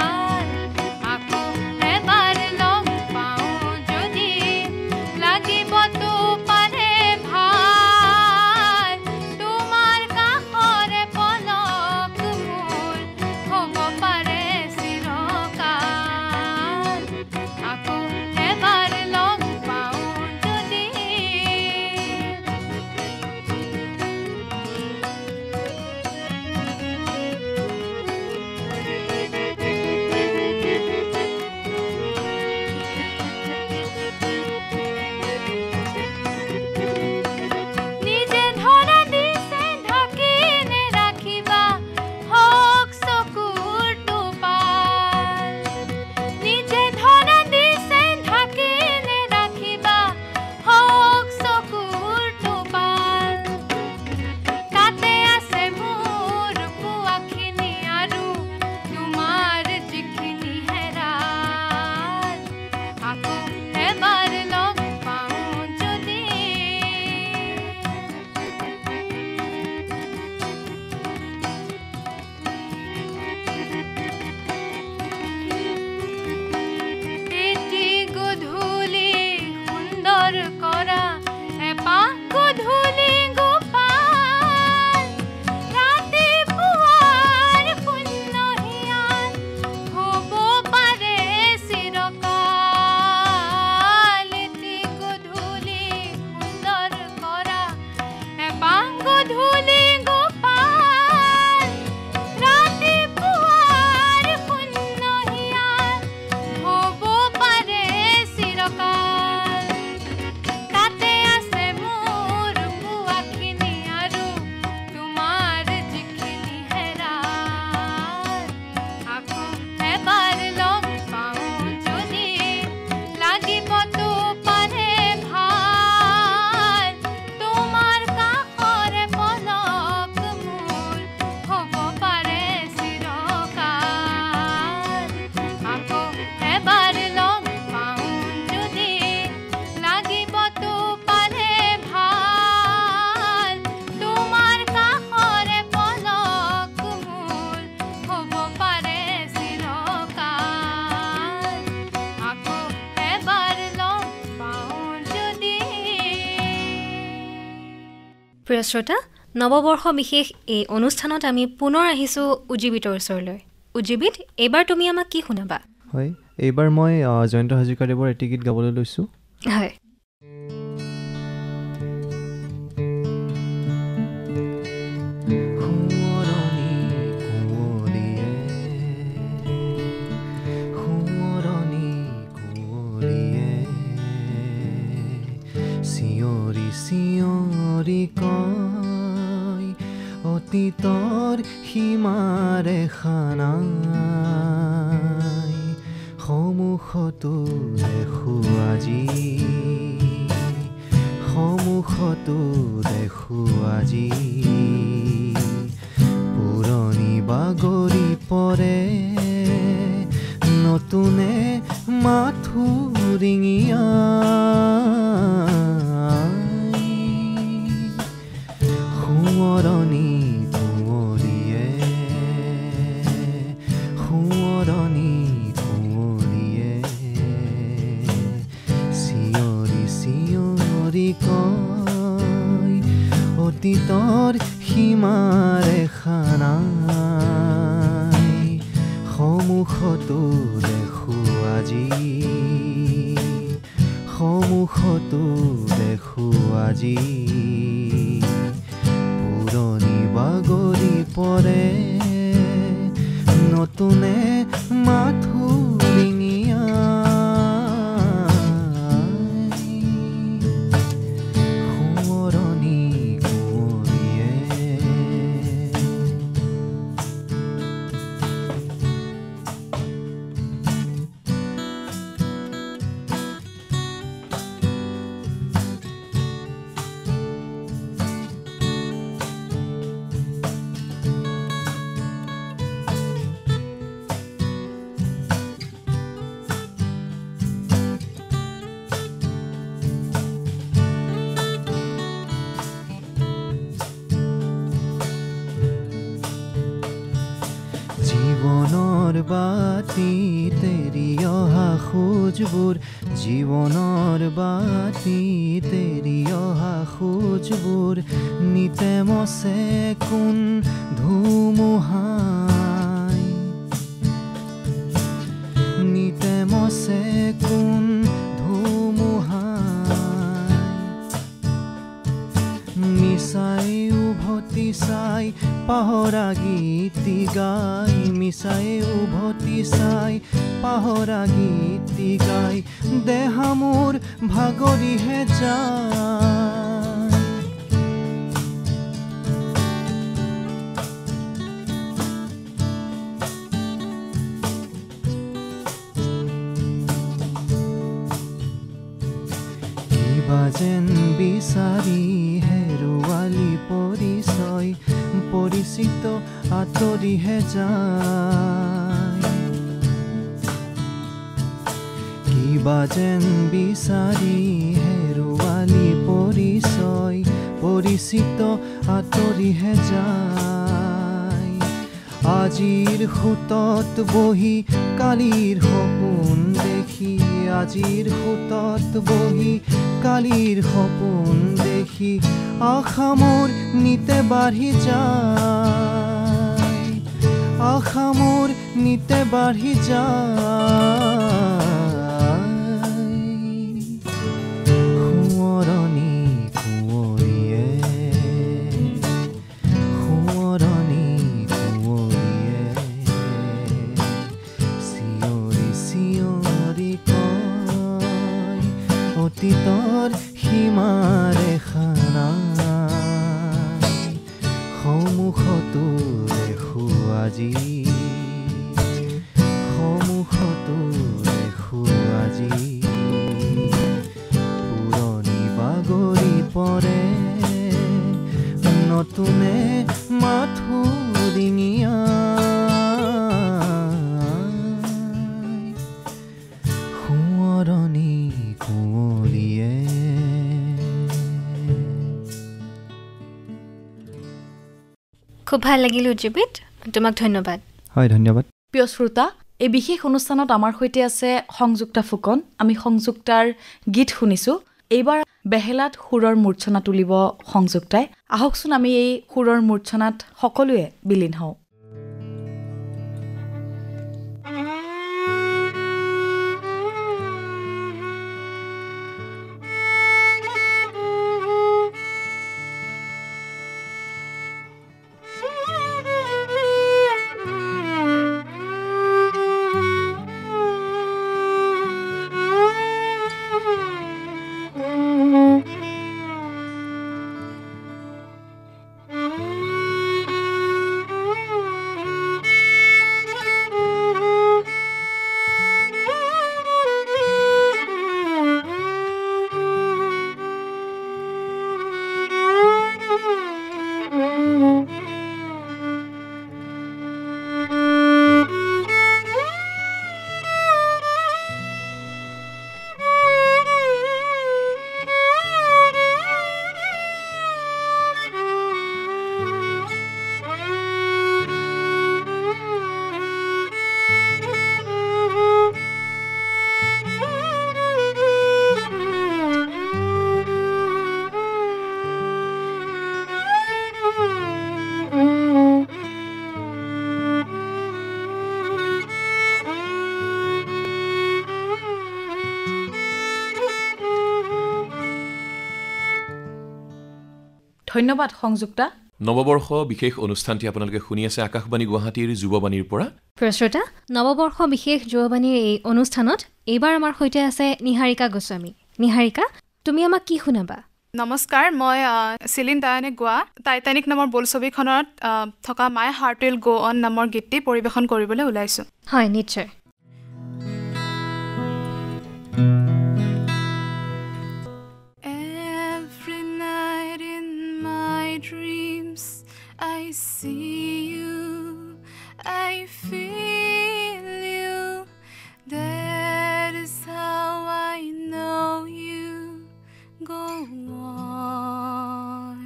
Give প্ৰিয় শ্ৰোতা, নৱবৰ্ষ বিশেষ এই অনুষ্ঠানত আমি পুনৰ আহিছোঁ উজ্জীৱিতৰ ওচৰলৈ। উজ্জীৱিত, এইবাৰ তুমি আমাক কি শুনাবা? হয়, এইবাৰ মই জয়ন্ত হাজৰিকাদেৱৰ এটি গীত গাবলৈ লৈছোঁ। হয়। অতীতৰ সীমাৰে খানাই সন্মুখতো দেখো আজি, সন্মুখতো দেখো আজি পুৰণি বাগৰি পৰে নতুনে মাথো ৰিঙিয়া সোঁৱৰণি অতীতৰ সীমাৰে খানাই সন্মুখতো দেখো আজি, সন্মুখতো দেখো আজি পুৰণি বাগৰি পৰে নতুনে মাথো ৰিঙিয়া জীৱনৰ বাতি তেৰি অহা খোজবোৰ, জীৱনৰ বাতি তেৰি অহা খোজবোৰ নিতে মছে কোন ধুমুহাই, নিতে মছে কোন ধুমুহাই মিছাই উভতি চাই পাহৰা গীতি গাই, মিছাই উভতি চাই পাহৰা গীতি গাই দেহা মোৰ ভাগৰিহে যায়। কিবা যেন বিচাৰি হেৰুৱালি পৰিচয়, পৰিচিত আঁতৰিহে যায়। কিবা যেন বিচাৰি হেৰুৱালি পৰিচয়, পৰিচিত আঁতৰিহে যায়। আজিৰ সোঁতত বহি কালিৰ সপোন দেখি, আজিৰ সোঁতত বহি কালিৰ সপোন দেখি আশা মোৰ নিতে বাঢ়ি যায়, আশা মোৰ নিতে বাঢ়ি যায়। সোঁৱৰণি কুঁৱৰীয়ে, সোঁৱৰণি কুঁৱৰীয়ে চিঞৰি চিঞৰি কয় অতীতৰ সীমাৰে খানাই সন্মুখতো দেখো আজি, সন্মুখতো দেখো আজি পুৰণি বাগৰি পৰে নতুনে মাথো ৰিঙিয়া সোঁৱৰণি কুঁৱলীয়ে। খুব ভাল লাগিল উজ্জীৱিত, তোমাক ধন্যবাদ। হয়, ধন্যবাদ। প্ৰিয় শ্ৰোতা, এই বিশেষ অনুষ্ঠানত আমাৰ সৈতে আছে সংযুক্তা ফুকন। আমি সংযুক্তাৰ গীত শুনিছোঁ। এইবাৰ বেহেলাত সুৰৰ মূৰ্ছনা তুলিব সংযুক্তাই। আহকচোন আমি এই সুৰৰ মূৰ্ছনাত সকলোৱে বিলীন হওঁ। ধন্যবাদ সংযুক্তা। নৱবৰ্ষ বিশেষ অনুষ্ঠানটি আপোনালোকে শুনি আছে আকাশবাণী গুৱাহাটীৰ যুৱবাণীৰ পৰা। প্ৰিয়শ্ৰোতা, নৱবৰ্ষ বিশেষ যুৱবাণীৰ এই অনুষ্ঠানত এইবাৰ আমাৰ সৈতে আছে নিহাৰিকা গোস্বামী। নিহাৰিকা, তুমি আমাক কি শুনাবা? নমস্কাৰ, মই চিলিন ডায়ানে গোৱা টাইটানিক নামৰ বোলছবিখনত থকা my heart will go on নামৰ গীতটি পৰিৱেশন কৰিবলৈ ওলাইছোঁ। হয়, নিশ্চয়। I see you, I feel you, that is how I know you. Go on.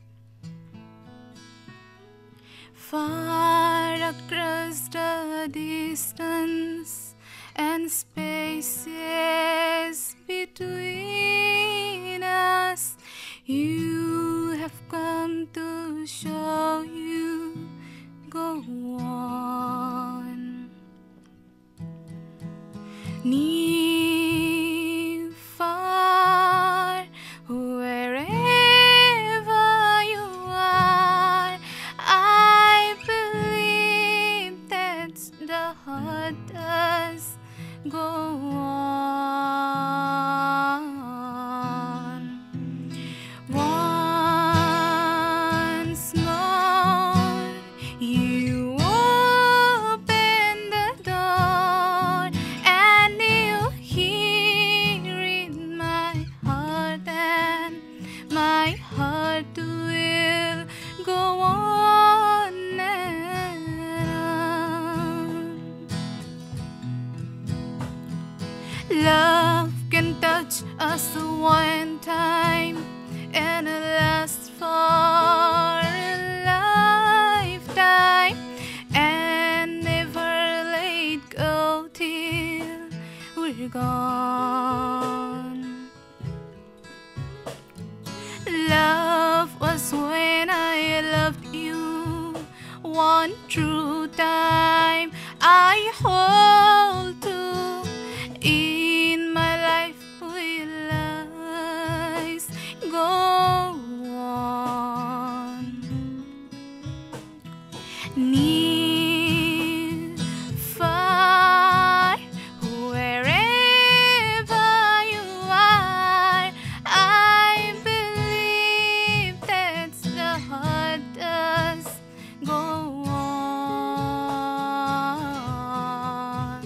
Far across the distance and spaces between us, you have come to show you. Go on. Near, far, wherever you are, I believe that's the heart does. Go on. Once more, you open the door, and you hear in my heart, and my heart will go on and on. Love can touch us one time and last for a lifetime, and never let go till we're gone. Love was when I loved you one true time. I hold to in my life will lies. Go on. Near, far, wherever you are, I believe that's the heart does. Go on.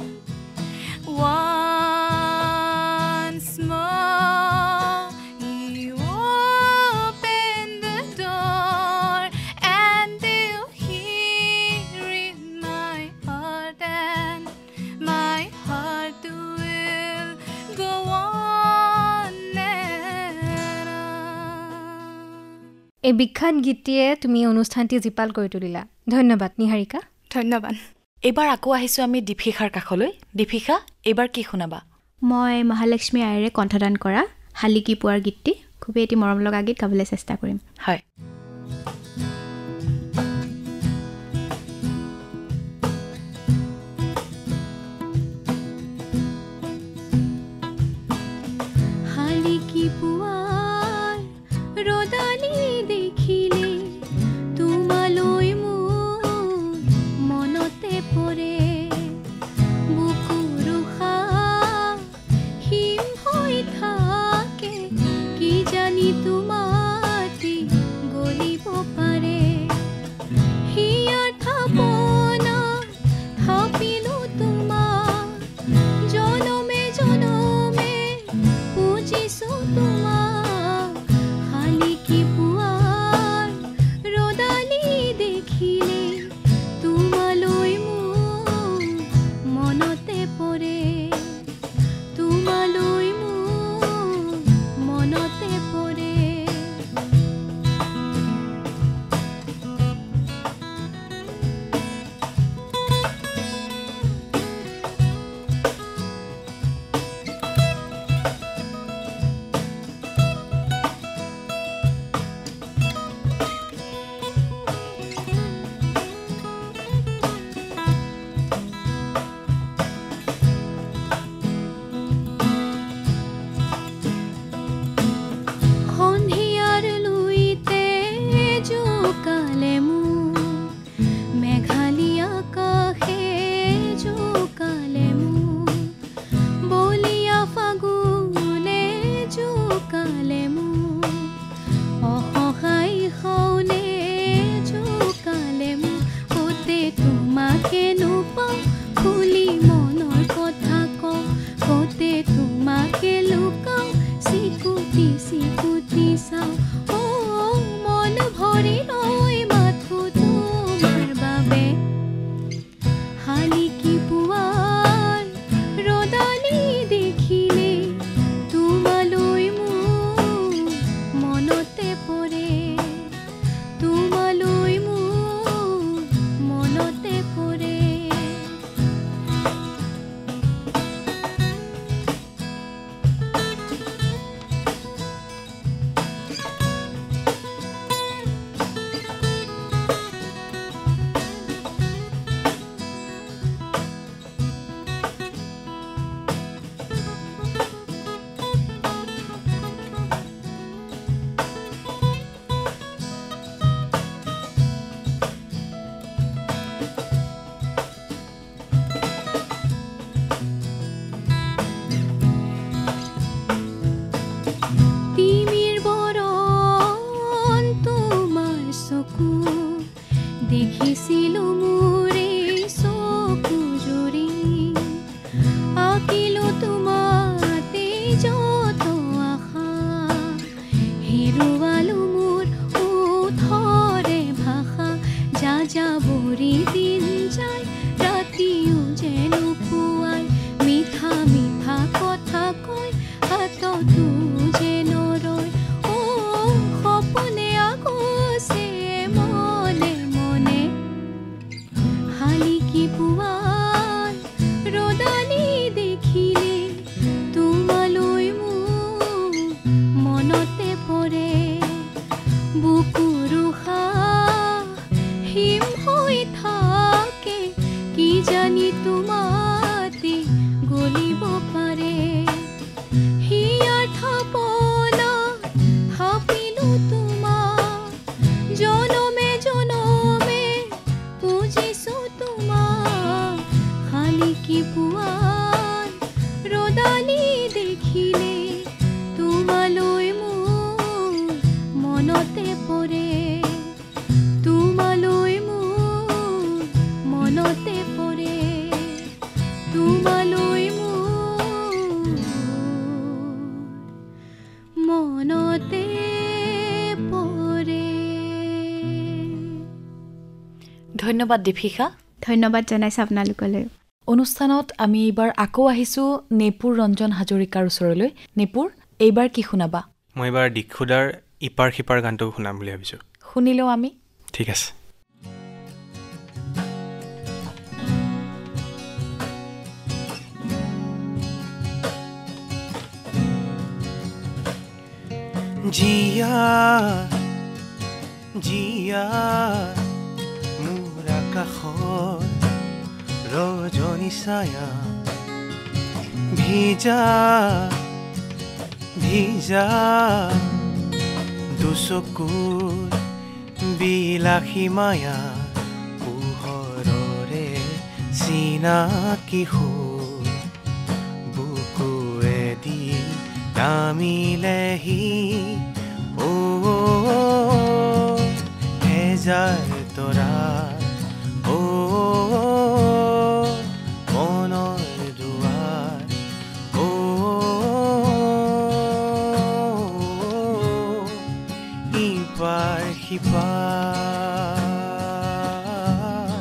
Once more, you open the door, and you hear in my heart, and my heart will go on and on. এই বিখ্যাত গীতটিয়ে তুমি অনুষ্ঠানটি জীপাল কৰি তুলিলা। ধন্যবাদ নিহাৰিকা। ধন্যবাদ। এইবাৰ আকৌ আহিছোঁ আমি দীপশিখাৰ কাষলৈ। দীপশিখা, এইবাৰ কি শুনাবা? মই মহালক্ষ্মী আয়েৰে কণ্ঠদান কৰা শালিকি পোৱাৰ গীতটি খুবেই এটি মৰম লগা গীত গাবলৈ চেষ্টা কৰিম। হয়। ধন্যবাদ দীপিকা। ধন্যবাদ জনাইছোঁ আপোনালোকলৈ। অনুষ্ঠানত আমি এইবাৰ আকৌ আহিছোঁ নেপুৰ ৰঞ্জন হাজৰিকাৰ ওচৰলৈ। নেপুৰ, এইবাৰ কি শুনাবা? মই এইবাৰ দীক্ষুদাৰ ইপাৰ সিপাৰ গানটো শুনাম বুলি ভাবিছোঁ। শুনিলেও আমি। ঠিক আছে। জিয়া জিয়া মোৰ আকাশৰ ৰজনী ছায়া ভিজা ভিজা দুচকুৰ বিলাসী মায়া পোহৰৰে চিনাকি সুৰ বুকুৱেদি নামিলেহি হেজাৰ তৰা মনৰ দুৱাৰ ইপাৰ সিপাৰ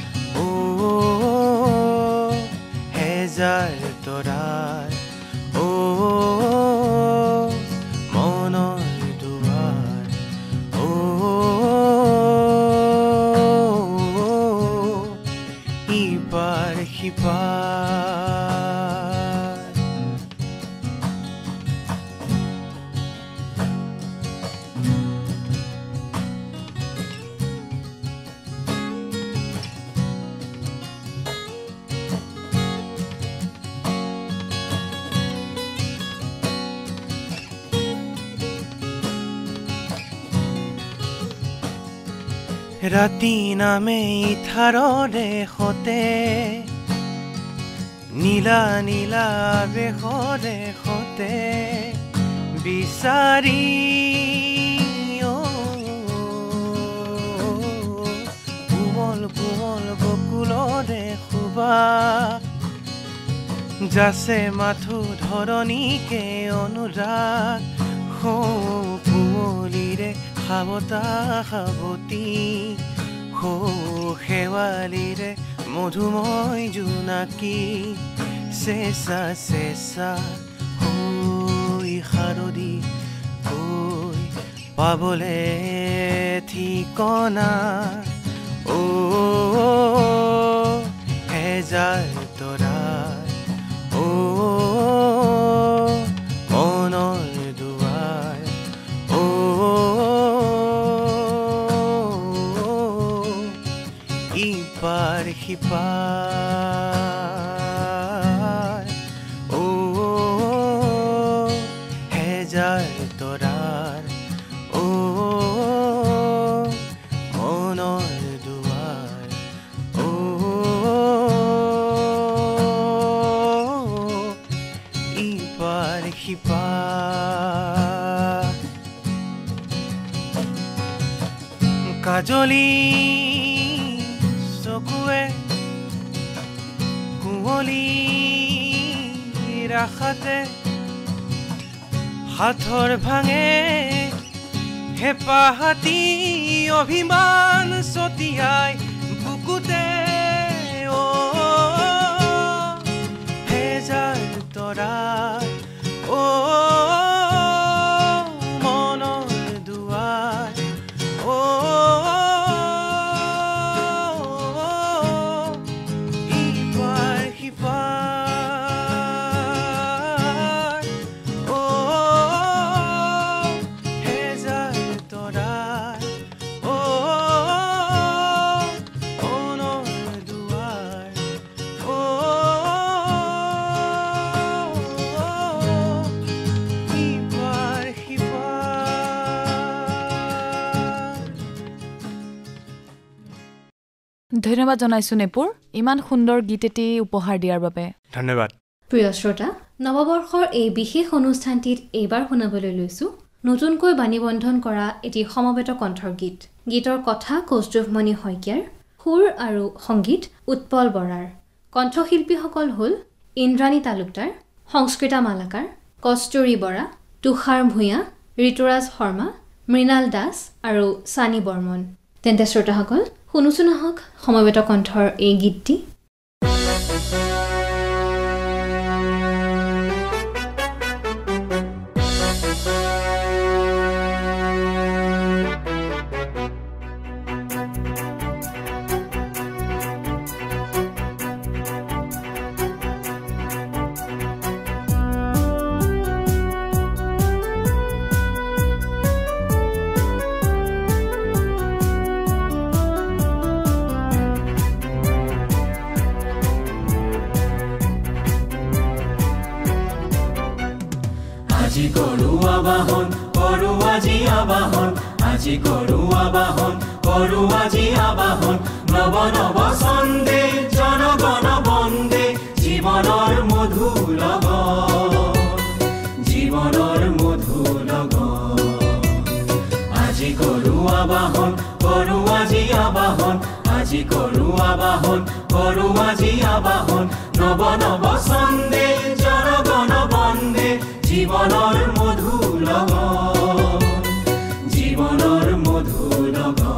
হেজাৰ তৰাৰ ৰাতি নামে ইথাৰৰে সতে নীলা নীলা বেশৰে সতে বিচাৰি কোমল কোমল বকুলৰে শুবা যাছে মাথো ধৰণীকে অনুৰাগ কুঁৱলীৰে সাৱতা সাৱতী শেৱালীৰে মধুময় জোনাকী চেঁচা চেঁচা হৈ শাৰদী কৈ পাবলে ঠিকনা হেজাৰ তৰা মনৰ দুৱাৰ ইপাৰ সিপাৰ হেজাৰ তৰাৰ মনৰ দুৱাৰ ইপাৰ সিপাৰ কাজলী চকুৱে কুঁৱলী ৰাখাতে হাতৰ ভাঙে হেঁপাহাতি অভিমান ছটিয়াই বুকুতে হেজাৰ তৰা মনৰ দুৱাৰ ইপাৰ সিপাৰ হেজাৰ তৰাৰ মনৰ দুৱাৰ ইপাৰ সিপাৰ। ধন্যবাদ জনাইছোঁ নেপুৰ ইমান সুন্দৰ গীত এটি উপহাৰ দিয়াৰ বাবে। ধন্যবাদ। প্ৰিয় শ্ৰোতা, নৱবৰ্ষৰ এই বিশেষ অনুষ্ঠানটিত এইবাৰ শুনাবলৈ লৈছোঁ নতুনকৈ বাণীবন্ধন কৰা এটি সমবেত কণ্ঠৰ গীত। গীতৰ কথা কৌস্তুভমণি শইকীয়াৰ, সুৰ আৰু সংগীত উৎপল বৰাৰ। কণ্ঠশিল্পীসকল হ'ল ইন্দ্ৰাণী তালুকদাৰ, সংস্কৃতা মালাকাৰ, কস্তুৰী বৰা, তুষাৰ ভূঞা, ঋতুৰাজ শৰ্মা, মৃণাল দাস আৰু ছানী বৰ্মন। তেন্তে শ্ৰোতাসকল শুনোচোন আহক সমবেত কণ্ঠৰ এই গীতটি। আবাহন কৰো আজি আবাহন আজি কৰো আবাহন কৰো আজি আবাহন নব নব ছন্দে জনগণ বন্দে জীৱনৰ মধু লগন জীৱনৰ মধু লগন আজি কৰো আবাহন কৰো আজি আবাহন আজি কৰো আবাহন কৰো আজি আবাহন নব নব ছন্দে জনগণ বন্দে জীৱনৰ মধু লগন জীৱনৰ মধু লগন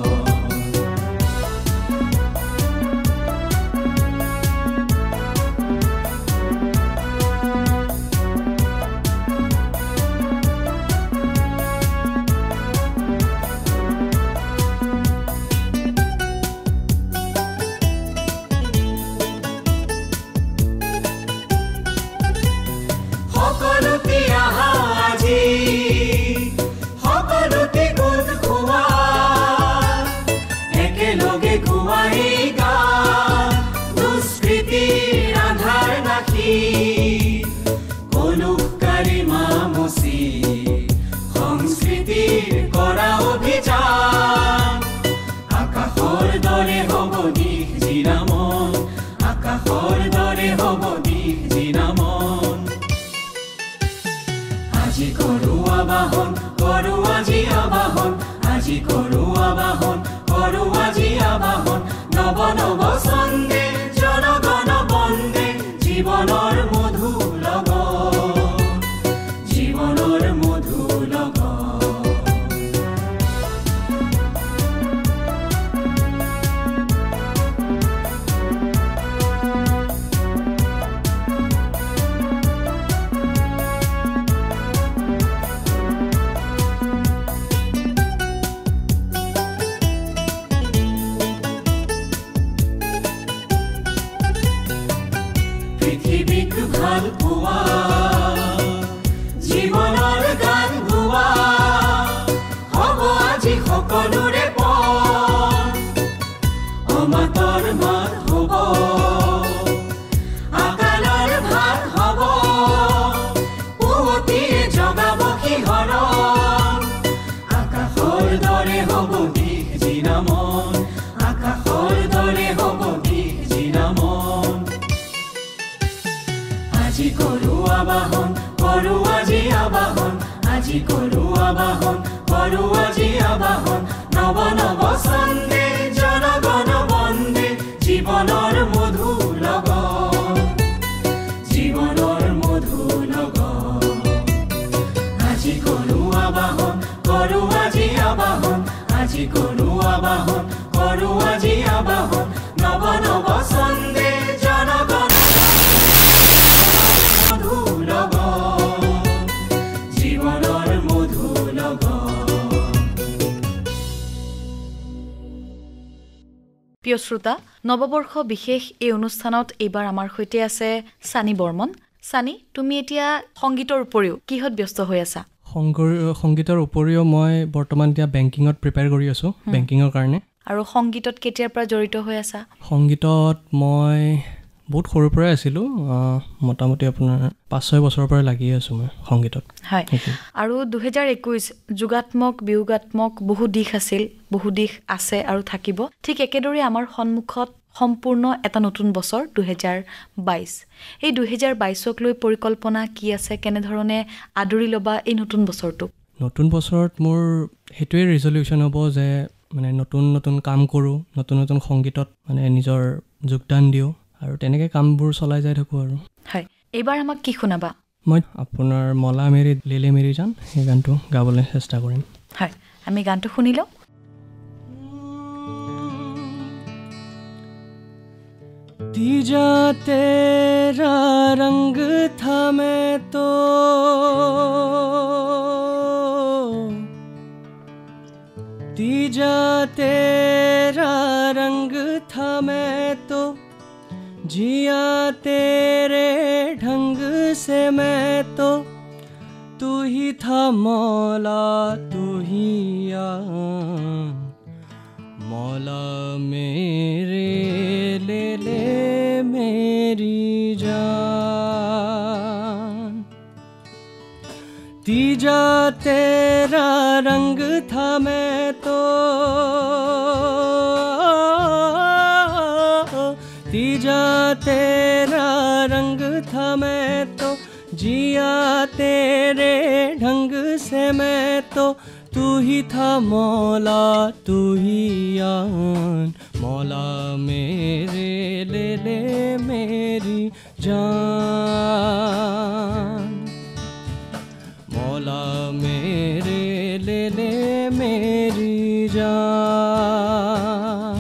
প্ৰিয় শ্ৰোতা, নৱবৰ্ষ বিশেষ এই অনুষ্ঠানত এইবাৰ আমাৰ সৈতে আছে সানি বৰ্মন। সানি, তুমি এতিয়া সংগীতৰ উপৰিও কিহত ব্যস্ত হৈ আছা? সংগীতৰ উপৰিও মই বৰ্তমান এতিয়া বেংকিঙত প্ৰিপেয়াৰ কৰি আছোঁ, বেংকিঙৰ কাৰণে। আৰু সংগীতত কেতিয়াৰ পৰা জড়িত হৈ আছা? সংগীতত মই বহুত সৰুৰ পৰাই আছিলোঁ, মোটামুটি আপোনাৰ 5-6 বছৰৰ পৰা লাগি আছোঁ মই সংগীতত। হয়, আৰু 2021 যোগাত্মক বিয়োগাত্মক বহু দিশ আছিল, বহু দিশ আছে আৰু থাকিব। ঠিক একেদৰে আমাৰ সন্মুখত সম্পূৰ্ণ এটা নতুন বছৰ 2022। এই 2022ক লৈ পৰিকল্পনা কি আছে? কেনেধৰণে আদৰি ল'বা এই নতুন বছৰটোক? নতুন বছৰত মোৰ সেইটোৱে ৰিজলিউশ্যন হ'ব যে মানে নতুন নতুন কাম কৰোঁ, নতুন নতুন সংগীতত মানে নিজৰ যোগদান দিওঁ আৰু তেনেকৈ কামবোৰ চলাই যাই থাকোঁ আৰু। হয়, এইবাৰ আমাক কি শুনাবা? মই আপোনাৰ মলা মেৰি লেলে মেৰি জান সেই গানটো গাবলৈ চেষ্টা কৰিম। হয়, আমি গানটো শুনি লওঁ। तीजा तेरा रंग था मैं तो तीजा तेरा रंग था मैं तो जिया तेरे ढंग से मैं तो तू ही था मौला तू ही यार मौला मेरे ले ले मेरी जान तीजा तेरा रंग था मैं तो तीजा तेरा रंग था मैं तो जिया तेरे ढंग से मैं तो तू ही था मौला तू ही आन मौला मेरे ले ले मेरी जान मौला मेरे ले ले मेरी जान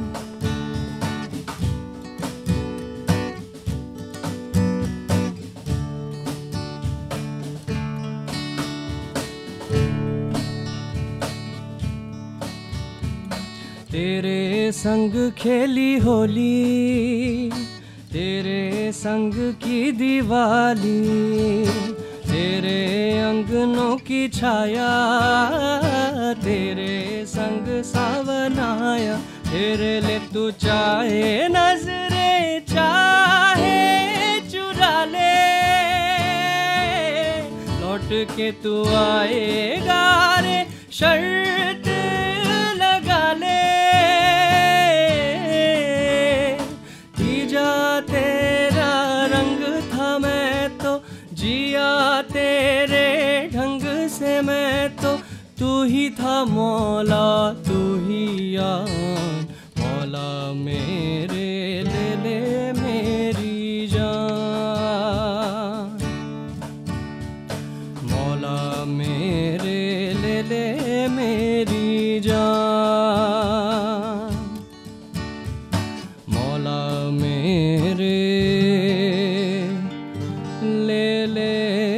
तेरे संग खेली होली तेरे संग की दिवाली तेरे अंगनों की छाया तेरे संग सावन आया तेरे ले तू चाहे नजरे चाहे चुरा ले लौट के तू आएगा रे शर्त लगा ले तेरा रंग था मैं तो जिया तेरे ढंग से मैं तो तू ही था मौला तू ही आन मौला मेरे ले ले मेरी जान मौला मेरे ले ले मेरी जान मौला मेरे ले ले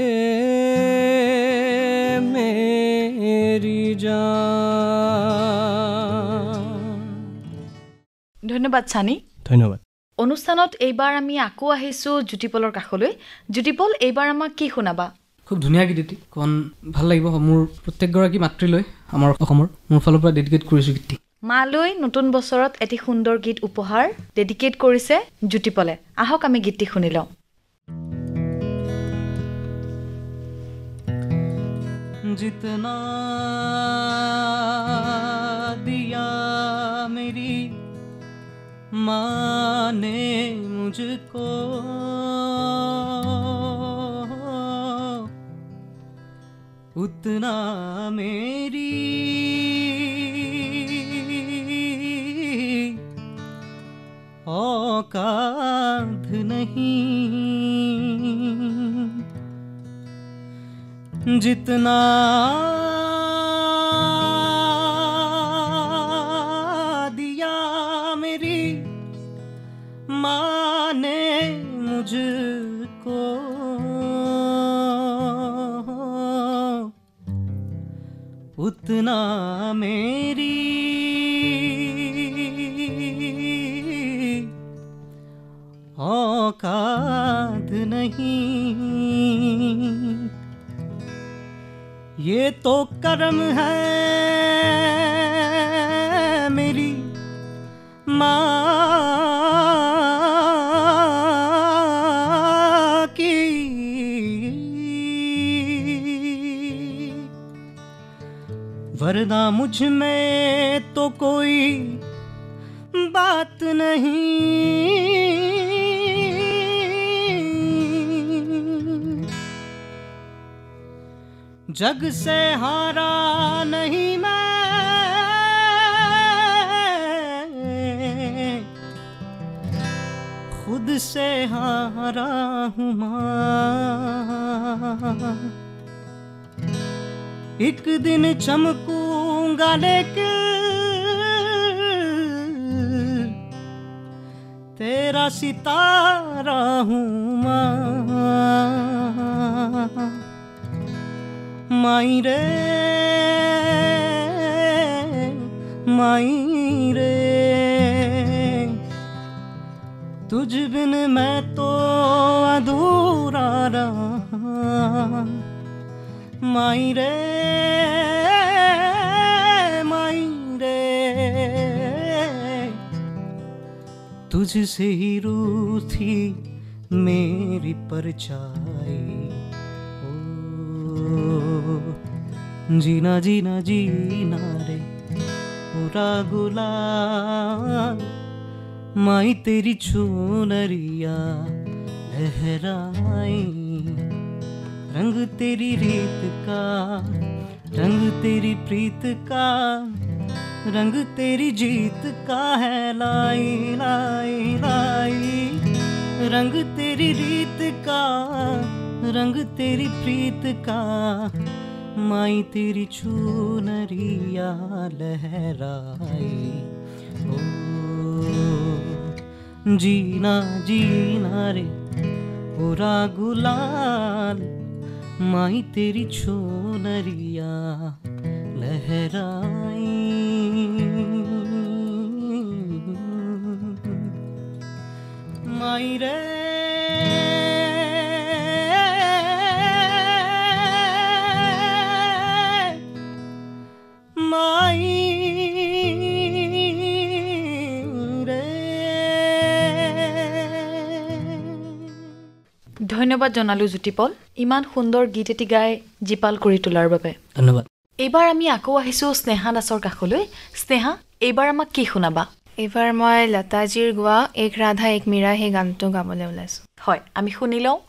मेरी जान ধন্যবাদ সানি ধন্যবাদ অনুষ্ঠানত এইবাৰ আমি আকৌ আহিছোঁ জ্যোতিপলৰ কাষলৈ জ্যোতিপল এইবাৰ আমাক কি শুনাবা খুব ধুনীয়া গীত এটি কণ ভাল লাগিব মোৰ প্ৰত্যেকগৰাকী মাতৃলৈ আমাৰ অসমৰ মোৰ ফালৰ পৰা ডেডিকেট কৰিছোঁ গীতটি মালৈ নতুন বছৰত এটি সুন্দৰ গীত উপহাৰ ডেডিকেট কৰিছে জ্যোতিপলে আহক আমি গীতটি শুনি লওঁ जितना दिया मेरी माँ ने मुझको उतना मेरी औकात नहीं जितना दिया मेरी माँ ने मुझको उतना मेरी औकात नहीं ये तो कर्म है मेरी माँ की वरना मुझ में तो कोई बात नहीं जग से हारा नहीं मैं खुद से हारा हूँ माँ एक दिन चमकूंगा लेकिन तेरा सितारा हूँ माँ माई रे तुझ बिन मैं तो अधूरा रहा माई रे तुझसे ही रूह थी मेरी परछाई जीना जीना जीना रे पूरा गुलाल माई तेरी चुनरिया लहराई रंग तेरी रीत का रंग तेरी प्रीत का रंग तेरी जीत का है लाई लाई लाई रंग तेरी रीत का रंग तेरी प्रीत का माई तेरी चुनरिया लहराई ओ जीना जीना रे पूरा गुलाल माई तेरी चुनरिया लहराई माई रे ধন্যবাদ জনালো জ্যোতিপল ইমান সুন্দৰ গীত এটি গাই জীপাল কৰি তোলাৰ বাবে ধন্যবাদ এইবাৰ আমি আকৌ আহিছোঁ স্নেহা দাসৰ কাষলৈ স্নেহা এইবাৰ আমাক কি শুনাবা এইবাৰ মই লতাজীৰ গোৱা এক ৰাধা এক মীৰা সেই গানটো গাবলৈ ওলাইছোঁ হয় আমি শুনি লওঁ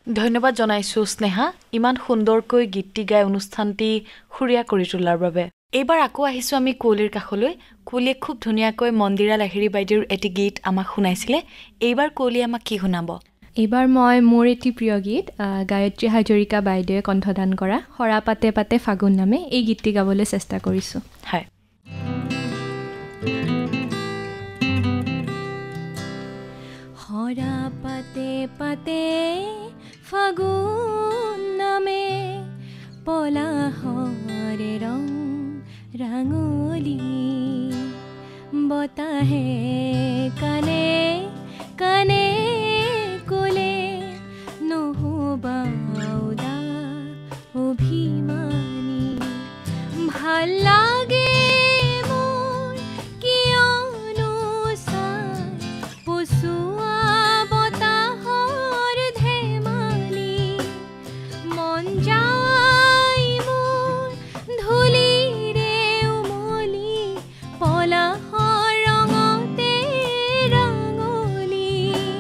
ধন্যবাদ জনাইছোঁ স্নেহা, ইমান সুন্দৰকৈ গীতটি গাই অনুষ্ঠানটি সুৰীয়া কৰি তোলাৰ বাবে। এইবাৰ আকৌ আহিছোঁ আমি কুঁৱলীৰ কাষলৈ। কুঁৱলীয়ে খুব ধুনীয়াকৈ মন্দিৰা লাহিৰী বাইদেউৰ এটি গীত আমাক শুনাইছিলে। এইবাৰ কুঁৱলীয়ে আমাক কি শুনাব? এইবাৰ মই মোৰ এটি প্ৰিয় গীত গায়ত্ৰী হাজৰিকা বাইদেৱে কণ্ঠদান কৰা সৰা পাতে পাতে ফাগুন নামে এই গীতটি গাবলৈ চেষ্টা কৰিছোঁ। হয়। সৰা পাতে পাতে ফাগুন নামে পলাশৰে ৰং ৰাঙলী বতাহে কানে কানে কোলে নহবাউদা অভিমানী ভাল লাগে মোৰ কিয়নো চাই পচুৱা বতাহৰ ধেমালি মন যায় মোৰ ধূলিৰে উমলি পলাশৰ ৰঙতে ৰাঙলী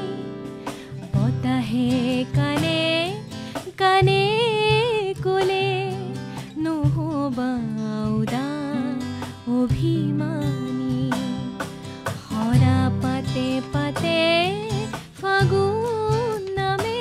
বতাহে কানে কানে কোলে নহবাউদা অভিমানী সৰা পাতে পাতে ফাগুন নামে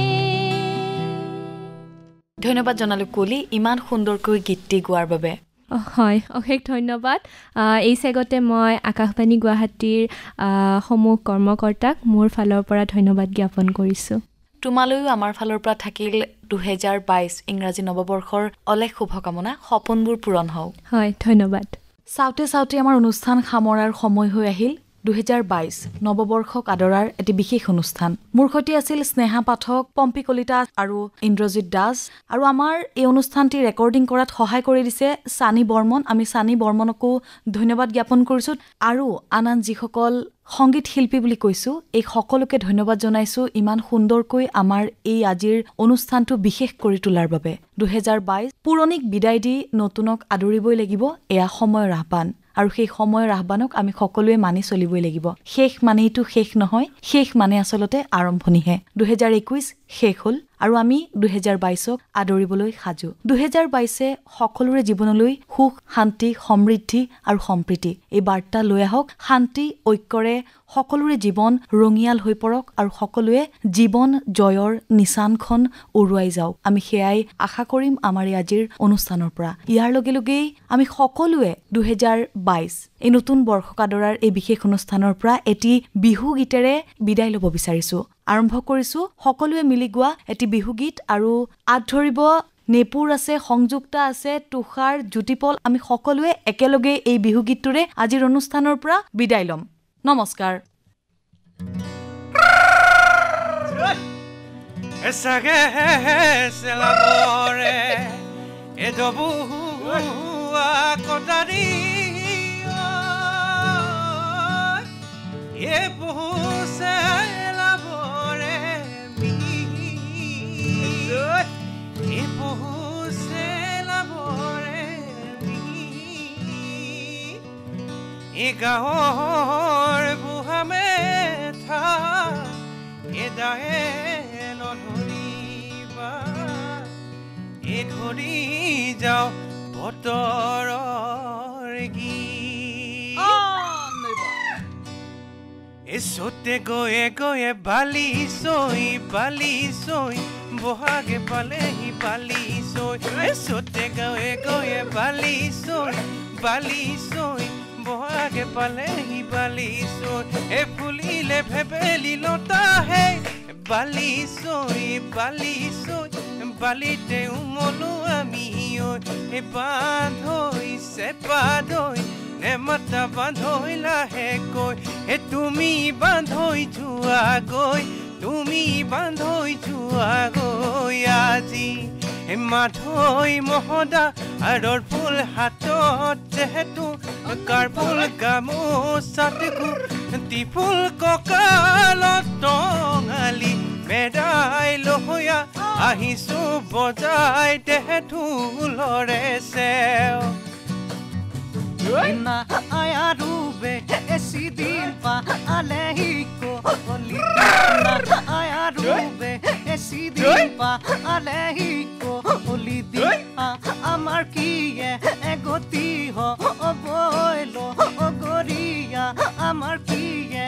ধন্যবাদ জনালোঁ কুঁৱলী ইমান সুন্দৰকৈ গীতটি গোৱাৰ বাবে। হয়, অশেষ ধন্যবাদ। এই চেগতে মই আকাশবাণী গুৱাহাটীৰ সমূহ কৰ্মকৰ্তাক মোৰ ফালৰ পৰা ধন্যবাদ জ্ঞাপন কৰিছোঁ। তোমালৈও আমাৰ ফালৰ পৰা থাকিল 2022 ইংৰাজী নৱবৰ্ষৰ অলেখ শুভকামনা, সপোনবোৰ পূৰণ হওক। হয়, ধন্যবাদ। চাওঁতে চাওঁতে আমাৰ অনুষ্ঠান সামৰাৰ সময় হৈ আহিল। 2022 নৱবৰ্ষক আদৰাৰ এটি বিশেষ অনুষ্ঠান। মোৰ সৈতে আছিল স্নেহা পাঠক, পম্পী কলিতা আৰু ইন্দ্ৰজিৎ দাস। আৰু আমাৰ এই অনুষ্ঠানটি ৰেকৰ্ডিং কৰাত সহায় কৰি দিছে সানী বৰ্মন। আমি সানী বৰ্মনকো ধন্যবাদ জ্ঞাপন কৰিছোঁ। আৰু আন যিসকল সংগীত শিল্পী বুলি কৈছোঁ, এই সকলোকে ধন্যবাদ জনাইছোঁ ইমান সুন্দৰকৈ আমাৰ এই আজিৰ অনুষ্ঠানটো বিশেষ কৰি তোলাৰ বাবে। 2022 পুৰণিক বিদায় দি নতুনক আদৰিবই লাগিব, এয়া সময়ৰ আহ্বান। আৰু সেই সময়ৰ আহ্বানক আমি সকলোৱে মানি চলিবই লাগিব। শেষ মানেইটো শেষ নহয়, শেষ মানে আচলতে আৰম্ভণিহে। 2021 শেষ হ'ল আৰু আমি 2022ক আদৰিবলৈ সাজু। 2022 সকলোৰে জীৱনলৈ সুখ, শান্তি, সমৃদ্ধি আৰু সম্প্ৰীতি এই বাৰ্তা লৈ আহক। শান্তি, ঐক্যৰে সকলোৰে জীৱন ৰঙিয়াল হৈ পৰক আৰু সকলোৱে জীৱন জয়ৰ নিচানখন উৰুৱাই যাওক। আমি সেয়াই আশা কৰিম আমাৰ আজিৰ অনুষ্ঠানৰ পৰা। ইয়াৰ লগে লগেই আমি সকলোৱে 2022 এই নতুন বৰ্ষক আদৰাৰ এই বিশেষ অনুষ্ঠানৰ পৰা এটি বিহু গীতেৰে বিদায় ল'ব বিচাৰিছোঁ। আৰম্ভ কৰিছোঁ সকলোৱে মিলি গোৱা এটি বিহু গীত আৰু আঁত ধৰিব নেপুৰ আছে, সংযুক্তা আছে, তুষাৰ, জ্যোতিপল। আমি সকলোৱে একেলগে এই বিহু গীতটোৰে আজিৰ অনুষ্ঠানৰ পৰা বিদায় ল'ম। নমস্কাৰ। গাঁৱৰ বুঢ়ামে থা এদাহে নধৰিবা এ ধৰি যাওঁ বতৰৰ গীত এচতে গৈয়ে গৈয়ে বালি চৈ বহাগে পালেহি বালি চৈ এচতে গৈয়ে গৈয়ে বালি চৈ বহাগে পালেহি বালি চৈ এ ফুলিলে ভেবেলি লতা হে বালি চৈ বালিতে উমলো আমি এ বান্ধৈছে পাধৈ নেমাতা বান্ধৈ লাহেকৈ এ তুমি বান্ধৈ যোৱা গৈ আজি মাধৈ মহদা আৰৰ ফুল হাতত যেহেতু কাৰ ফুল গামোচাত টিফুল কঁকালত টঙালি মেদাই লহয়া আহিছো বজাই দেহে ঢোলৰে চেও না আয়াৰু বে এসি দিন পা আলেহিকো অলি না আয়াৰু বে এসি দিন পা আলেহিকো অলি দি আমার কিয়ে এগতি হ অবইলো অগরিয়া আমার কিয়ে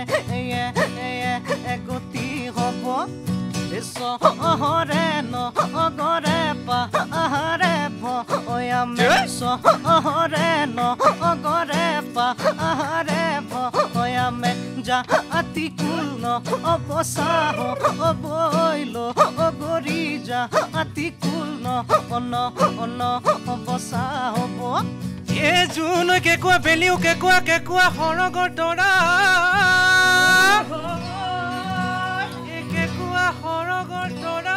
এগতি হব সহরে নগরে পাহারে ভয়ামে সহরে নগরে পাহারে ভয়ামে যা আতি কুল অবসাহ অবইলো অগরি যা আতি কুল অবসা হব এ জুন কেকুয়া বেলিও কেকুয়া সৰগৰ দৰা সৰগৰ তৰা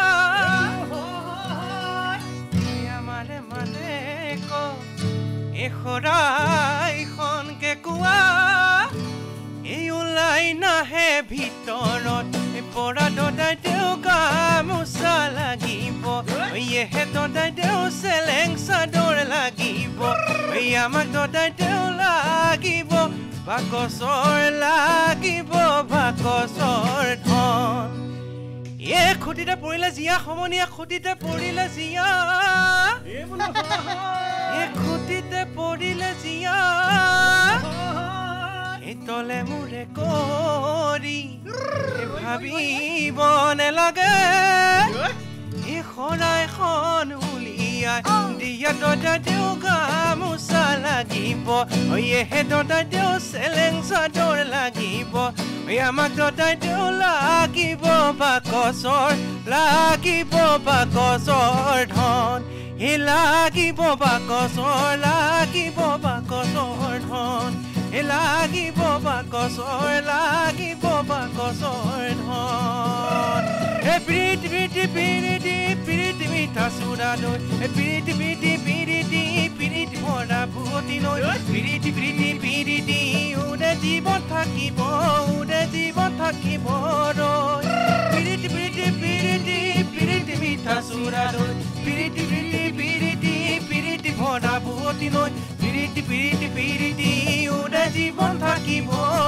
মানে ক এ শৰাইখন কেকুৱা এই ওলাই নাহে ভিতৰত পৰা দদাই দেও গামোচা লাগিব এহে দদাই দেও চেলেং চাদৰ লাগিব আমাক দদাই দেও লাগিব বাকচৰ লাগিব বাকচৰ ধন এ খুটিতে পৰিলে জিয়া সমনীয়া খুটিতে পৰিলে জিয়া এ খুটিতে পৰিলে জিয়া তলে মোৰে কৰি ভাবিব নেলাগে এই শৰাইখন উলিয়াই দিয়া দিয়া দদা দেও গামোচা লাগিব হে দদা দেও চেলেং চাদৰ লাগিব আমাক দদাই দেও লাগিব বাকচৰ ধন হে লাগিব বাকচৰ ধন হে লাগিব বাকচৰ ধন হে পিৰিতি মিঠা চুৰা দৈ হে পিৰিতি ভৰা ভুৱতী নৈ পিৰিতি উদে জীৱন থাকিব ৰৈ পিৰিতি মিঠা চুৰা দৈ পিৰিতি ভৰা ভুৱতী নৈ পিৰিতি উদে জীৱন থাকিব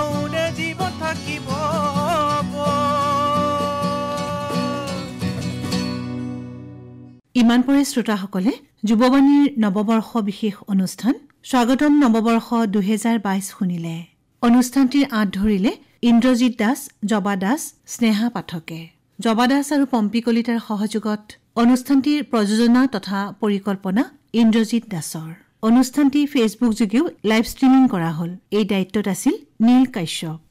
ইমান পৰে শ্ৰোতাসকলে যুৱবাণীৰ নৱবৰ্ষ বিশেষ অনুষ্ঠান স্বাগতম নৱবৰ্ষ 2022 শুনিলে। অনুষ্ঠানটিৰ আঁত ধৰিলে ইন্দ্ৰজিৎ দাস, জবা দাস, স্নেহা পাঠকে। জবা দাস আৰু পম্পী কলিতাৰ সহযোগত অনুষ্ঠানটিৰ প্ৰযোজনা তথা পৰিকল্পনা ইন্দ্ৰজিৎ দাসৰ। অনুষ্ঠানটি ফেচবুক যোগেও লাইভ ষ্ট্ৰিমিং কৰা হ'ল। এই দায়িত্বত আছিল নীল কাশ্যপ।